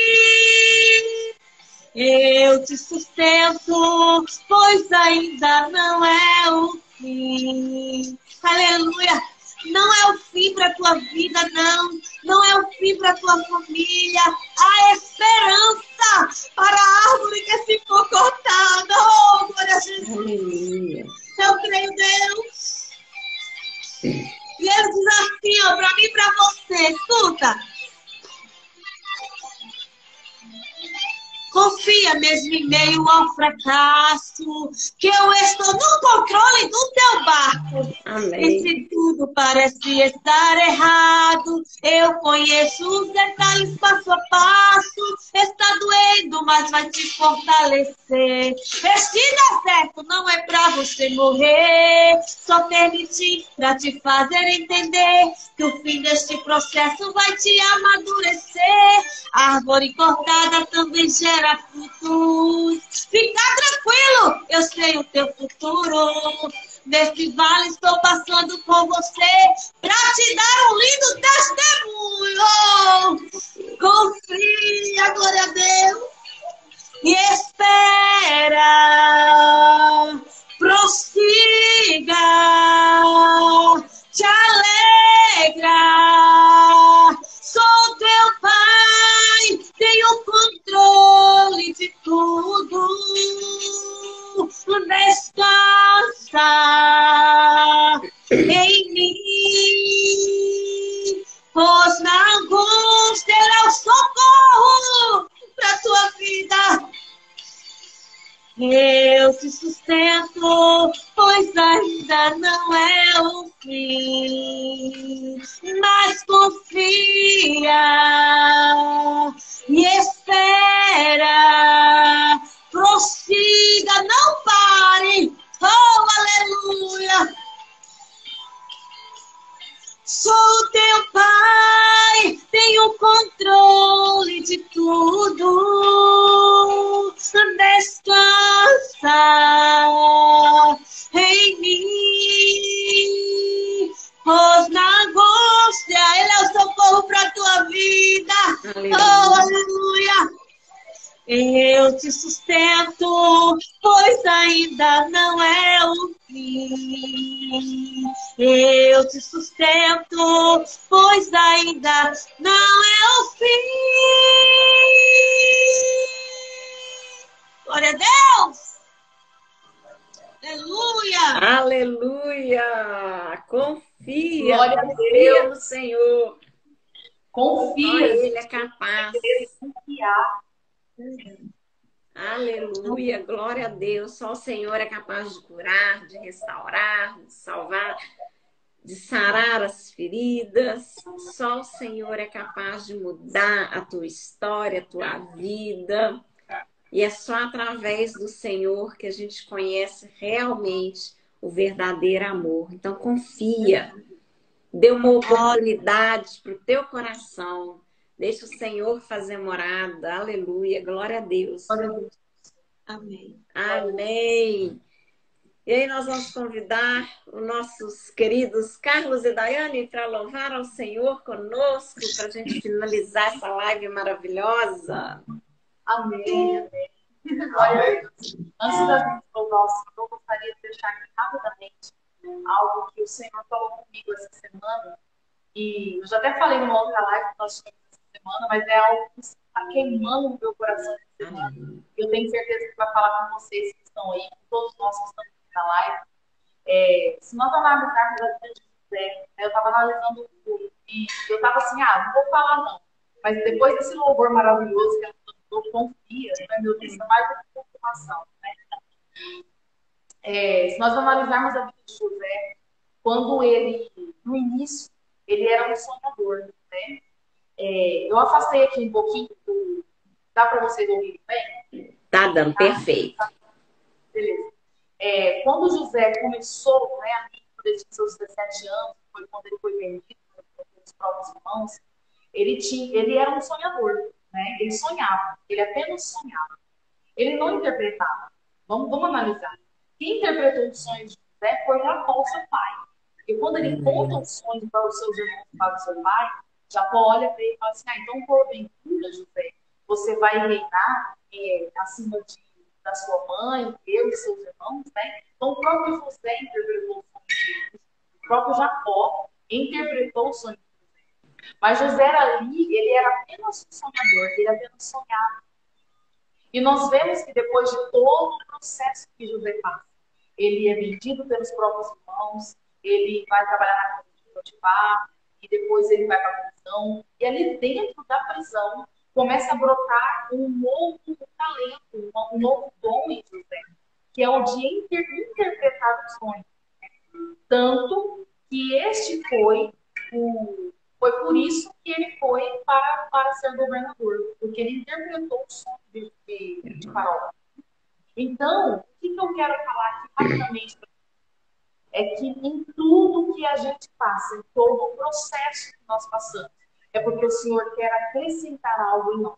Eu te sustento, pois ainda não é o fim. Aleluia. Não é o fim para a tua vida, não. Não é o fim para a tua família. Há esperança para a árvore que se for cortada. Oh, glória a Jesus. Aleluia. Eu creio, Deus. E ele diz assim, ó, para mim e para você. Escuta. Confia mesmo em meio ao fracasso, que eu estou no controle do teu barco. Amém. E se tudo parece estar errado, eu conheço os detalhes passo a passo. Está doendo, mas vai te fortalecer. Este deserto não é pra você morrer, só permitir pra te fazer entender que o fim deste processo vai te amadurecer. A árvore cortada também gera frutos. Fica tranquilo, eu sei o teu futuro. Nesse vale estou passando com você pra te dar um lindo testemunho. Confia, glória a Deus. E espera, prossiga, te alegra. Sou teu Pai, tenho controle de tudo. Descansa em mim, pois na angústia Ele é o socorro para tua vida. Eu te sustento, pois ainda não é o fim. Mas confia e espera. Prossiga, não pare. Oh, aleluia. Sou teu Pai, tenho controle de tudo. Descansa em mim, pois na angústia Ele é o socorro para tua vida. Aleluia. Oh, aleluia. Eu te sustento, pois ainda não é o fim. Eu te sustento, pois ainda não é o fim. Glória a Deus! Aleluia! Aleluia! Confia, Glória a confia no Deus. Senhor. Só Confia, Ele é gente. capaz. Deve confiar. Aleluia, glória a Deus. Só o Senhor é capaz de curar, de restaurar, de salvar, de sarar as feridas. Só o Senhor é capaz de mudar a tua história, a tua vida. E é só através do Senhor que a gente conhece realmente o verdadeiro amor. Então confia. Dê uma oportunidade para o teu coração. Deixa o Senhor fazer morada. Aleluia, glória a Deus. Amém. Amém. E aí nós vamos convidar os nossos queridos Carlos e Daiane para louvar ao Senhor conosco, para a gente finalizar essa live maravilhosa. Amém. Amém. Glória a Deus. Antes da gente louvar o Senhor, eu gostaria de deixar aqui rapidamente algo que o Senhor falou comigo essa semana. E eu já até falei numa outra live que nós tivemos essa semana, mas é algo que está queimando o meu coração essa semana. Eu tenho certeza que vai falar com vocês que estão aí, com todos nós que estamos aqui na live. É, se nós analisarmos a vida de José, eu estava analisando o culto e eu estava assim, ah, não vou falar não. Mas depois desse louvor maravilhoso que eu confia, né, meu Deus, é mais uma confirmação. Né? É, se nós analisarmos a vida de José, quando ele, no início, ele era um sonhador, né? É, eu afastei aqui um pouquinho, do... dá para vocês ouvirem bem? Tá dando, perfeito. Beleza. É, quando José começou, né, ali, quando ele tinha seus dezessete anos, foi quando ele foi vendido pelos próprios irmãos, ele, tinha, ele era um sonhador, né? Ele sonhava, ele apenas sonhava. Ele não interpretava. Vamos, vamos analisar. Quem interpretou os sonhos de José foi Jacó, seu pai. Porque quando ele conta os sonhos para os seus irmãos e para o seu pai, Jacó olha para ele e fala assim, ah, então porventura, José, você vai reinar é, acima de, da sua mãe, eu e seus irmãos, né? Então o próprio José interpretou os sonhos de Jesus. O próprio Jacó interpretou os sonhos de José. Mas José era ali, ele era apenas um sonhador, ele apenas sonhava. E nós vemos que depois de todo o processo que José passa, ele é vendido pelos próprios irmãos, ele vai trabalhar na casa de Potifar, e depois ele vai para a prisão. E ali dentro da prisão começa a brotar um novo talento, um novo dom em José, que é o de inter interpretar os sonhos. Tanto que este foi o... Foi por isso que ele foi para, para ser governador, porque ele interpretou o sonho de, de, de Faraó. Então, o que, que eu quero falar aqui rapidamente é que em tudo que a gente passa, em todo o processo que nós passamos, é porque o Senhor quer acrescentar algo em nós.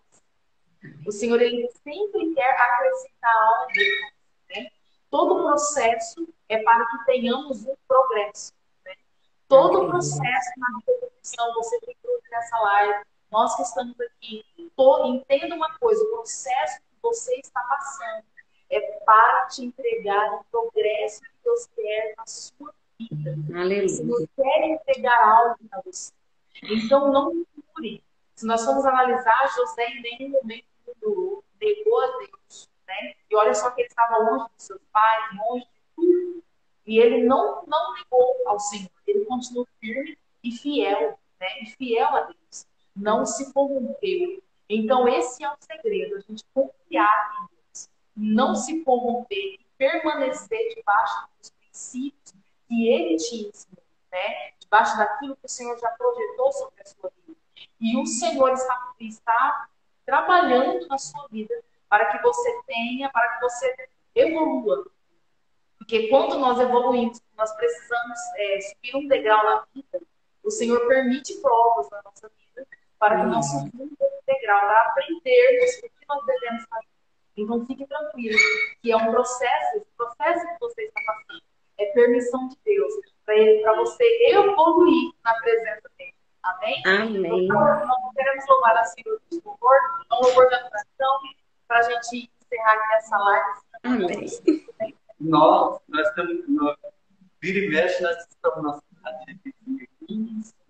O Senhor, ele sempre quer acrescentar algo em nós. Né? Todo o processo é para que tenhamos um progresso. Né? Todo o processo na vida da missão, você tem que ouvir nessa live, nós que estamos aqui, tô, entenda uma coisa, o processo que você está passando é para te entregar o progresso que Deus quer na sua vida. Aleluia. O Senhor quer entregar algo para você. Então, não procure. Se nós formos analisar, José em nenhum momento mudou, negou a Deus. Né? E olha só que ele estava longe dos seus pais, longe de tudo. E ele não, não negou ao Senhor. Ele continuou firme e fiel. Né? E fiel a Deus. Não se corrompeu. Então, esse é o segredo. A gente confiar em Deus. Não se corromper e permanecer debaixo dos princípios que ele te ensinou, né? Debaixo daquilo que o Senhor já projetou sobre a sua vida. E o Senhor está, está trabalhando na sua vida para que você tenha, para que você evolua. Porque quando nós evoluímos, nós precisamos é, subir um degrau na vida, o Senhor permite provas na nossa vida para que nós subamos um degrau, para aprendermos o que nós devemos fazer. Então, fique tranquilo, que é um processo, esse processo que você está passando é permissão de Deus para você evoluir na presença dele. Amém? Amém. Então, nós queremos louvar a Senhor de louvor, um louvor da oração, para a gente encerrar aqui essa live. Amém. Nós, nós estamos, nós, vira e mexe, nós estamos na cidade de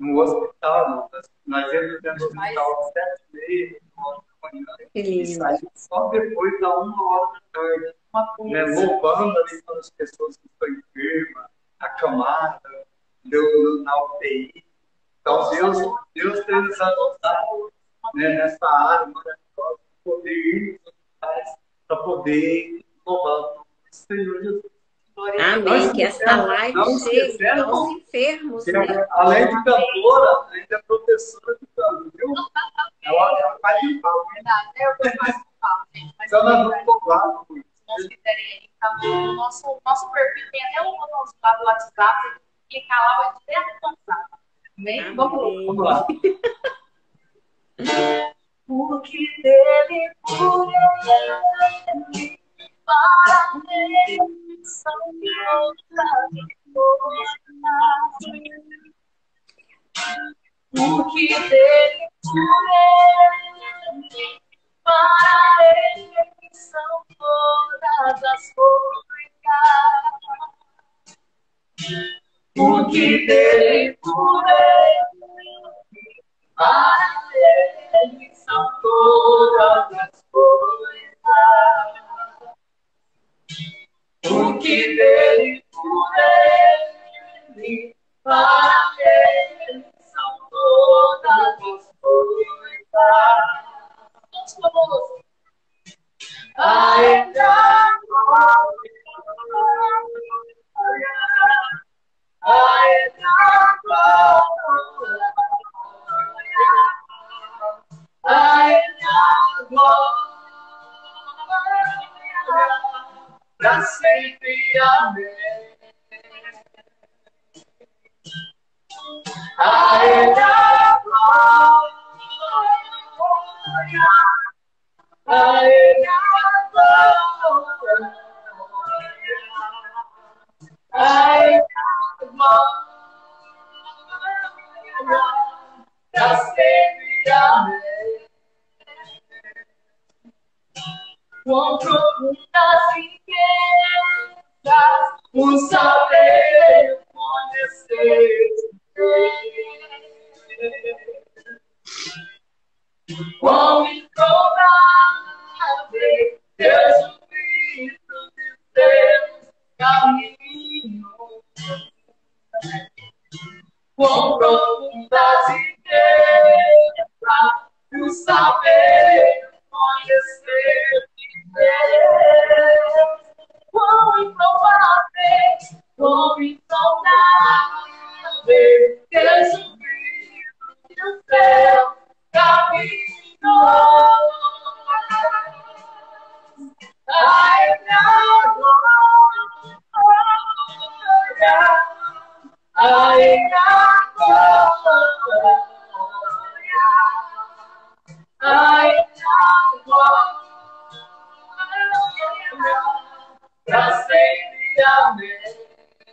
no hospital, não. Nós, nós entramos dentro do hospital às sete e meia, nove da manhã, e saímos só depois da uma hora da tarde, né, louvando ali para as pessoas que estão enfermas, acamadas, deu na U T I. Então, Deus, Deus tem nos adotado, né, nessa área maravilhosa, para poder ir nos hospitais, para poder louvar o nome do Senhor Jesus. Amém. Que esta live chegue aos enfermos, né? Além de cantora, ainda é professora de canto, viu? Ela, ela faz de pau. Verdade, é o que eu faço com pau, gente. Mas Então, nós vamos louvar com isso. se vocês quiserem aí, tá no nosso, nosso perfil, tem até um botãozinho lá do WhatsApp, clicar lá, vai direto no WhatsApp. Amém? Vamos, vamos lá. Porque dele, por ele, para ele, são porque dele, por ele, para ele, são todas as coisas. Porque dele, por ele, para ele, são todas as coisas. Porque dele, por ele, para ele, são todas as coisas. Todos conosco. A eterna glória, a eterna glória, a eterna glória, para sempre, amém. A eterna glória, a eterna glória, a eterna glória, para sempre, amém. Quão profundas riquezas, o saber, o conhecer. Quão improvável, prejuízo de Deus caminho. Quão profundas riquezas, o saber, conhecer de Deus. Quão improvável, quão insondável, prejuízo do céu caminho. Ai, minha glória, ai, minha glória, ai, minha glória, pra sempre, amém.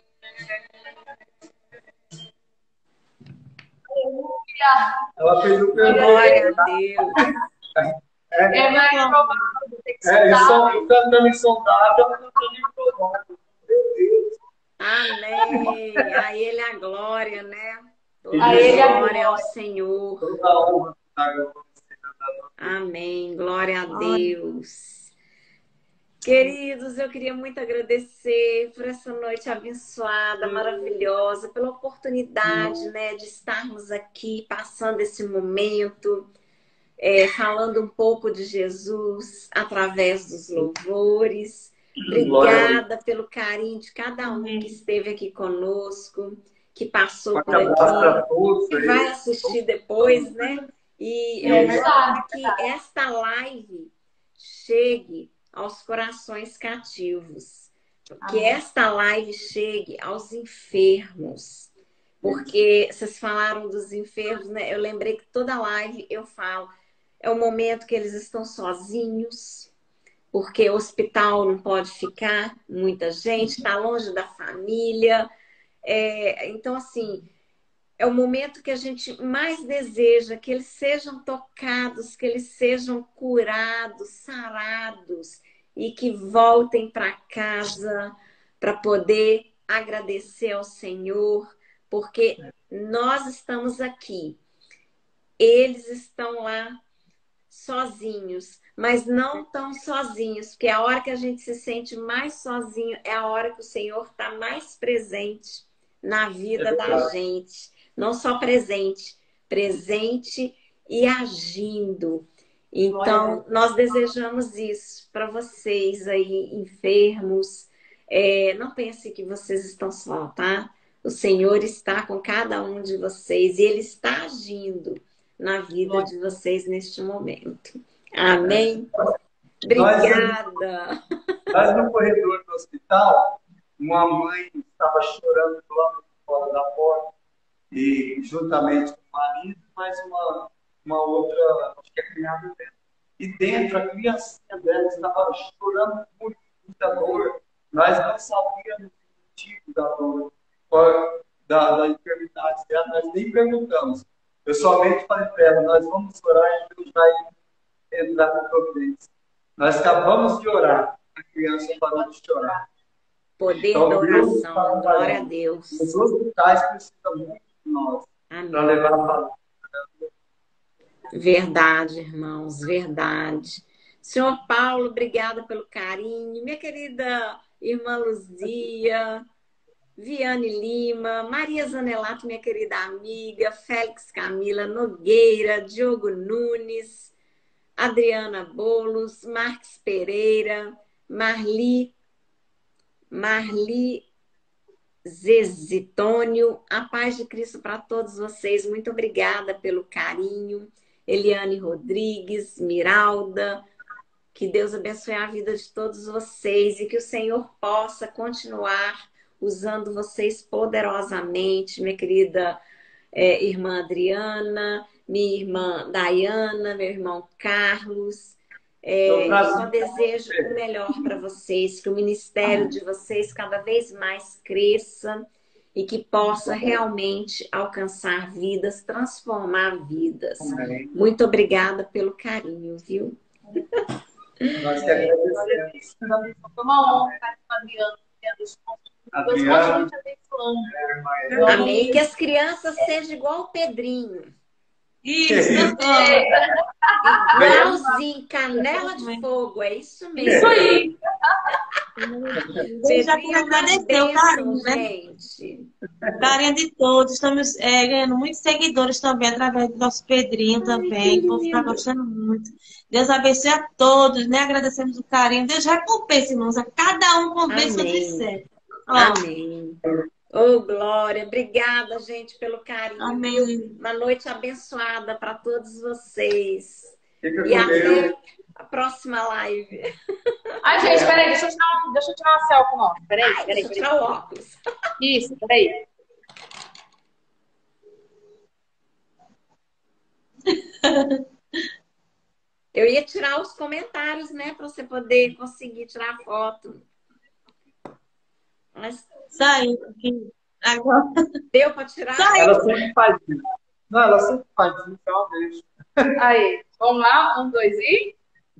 Ela fez o perdão. Glória a Deus. É, É mais provável ter que é, e soltar. som, cantando em sondada, cantando em provável. Meu Deus. Amém. A Ele a glória, né? Toda A Ele a glória ao glória. Senhor. Toda a honra da glória. Amém. Glória a Deus. Queridos, eu queria muito agradecer por essa noite abençoada, maravilhosa, pela oportunidade, né, de estarmos aqui passando esse momento, é, falando um pouco de Jesus através dos louvores. Obrigada pelo carinho de cada um que esteve aqui conosco, que passou por aqui, que vai assistir depois, né? E eu quero que esta live chegue aos corações cativos, que esta live chegue aos enfermos, porque vocês falaram dos enfermos, né? Eu lembrei que toda live eu falo, é o momento que eles estão sozinhos, porque o hospital não pode ficar muita gente, está longe da família, é, então assim, é o momento que a gente mais deseja que eles sejam tocados, que eles sejam curados, sarados e que voltem para casa para poder agradecer ao Senhor porque nós estamos aqui, eles estão lá sozinhos, mas não tão sozinhos, porque a hora que a gente se sente mais sozinho é a hora que o Senhor está mais presente na vida da gente. Não só presente, presente e agindo. Então, nós desejamos isso para vocês aí, enfermos. É, não pense que vocês estão só, tá? O Senhor está com cada um de vocês e Ele está agindo na vida de vocês neste momento. Amém? Obrigada. Nós, no corredor do hospital, uma mãe estava chorando do lado de fora da porta, e juntamente com o marido, mais uma, uma outra, acho que é criada dentro. E dentro, a criancinha dela estava chorando muito, muita dor. Nós não sabíamos o motivo da dor, da, da enfermidade dela, nós nem perguntamos. Eu somente falei para ela, nós vamos orar e Deus vai entrar com providência. Nós acabamos de orar, a criança parou de chorar. Poder então, da oração, glória a Deus. Os hospitais precisam muito de nós para levar a palavra. Verdade, irmãos, verdade. Senhor Paulo, obrigada pelo carinho. Minha querida irmã Luzia, Viane Lima, Maria Zanelato, minha querida amiga, Félix Camila Nogueira, Diogo Nunes, Adriana Bolos, Marques Pereira, Marli, Marli Zezitônio, a paz de Cristo para todos vocês. Muito obrigada pelo carinho. Eliane Rodrigues, Miralda, que Deus abençoe a vida de todos vocês e que o Senhor possa continuar usando vocês poderosamente, minha querida é, irmã Adriana, minha irmã Dayana, meu irmão Carlos. É, eu só desejo o melhor para vocês, que o ministério de vocês cada vez mais cresça e que possa realmente alcançar vidas, transformar vidas. Amém. Muito obrigada pelo carinho, viu? Nós que agradecemos. Foi uma honra estar com a Adriana. Adriana. Amém. Que as crianças sejam igual o Pedrinho. Isso, igualzinho, canela de fogo, é isso mesmo. Isso aí. Pedrinho, já queria agradecer o carinho, né? Gente. Carinho de todos. Estamos é, ganhando muitos seguidores também através do nosso Pedrinho também. O povo está gostando muito. Deus abençoe a todos, né? Agradecemos o carinho. Deus recompensa, irmãos, a cada um com bênção de céu. Amém. Oh, Glória. Obrigada, gente, pelo carinho. Amém. Uma noite abençoada para todos vocês. Fica e com até Deus. a próxima live. Ai, gente, peraí, deixa eu tirar, deixa eu tirar uma selfie, não. Peraí, Ai, peraí, deixa eu peraí. tirar o óculos. Isso, peraí. Eu ia tirar os comentários, né? Para você poder conseguir tirar a foto. Mas Saiu aqui. Agora. deu para tirar? Saiu. Ela sempre faz isso. Não, ela sempre faz isso, então deixa. Aí, vamos lá? Um, dois e...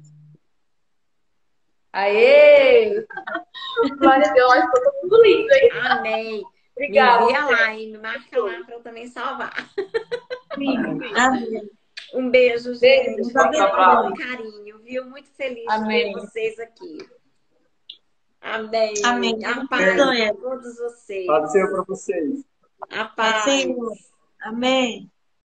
Aê! Glória a Deus, olha, ficou tudo lindo, hein? Amém. Obrigada. Me envia lá, hein? Me marca lá para eu também salvar. Sim, Amém. Um beijo, gente. Beijo, Obrigada pelo carinho, viu? Muito feliz Amém. de ter vocês aqui. Amém. Amém. A paz Amém. a todos vocês. Pode ser para vocês. A paz. Senhor. Amém.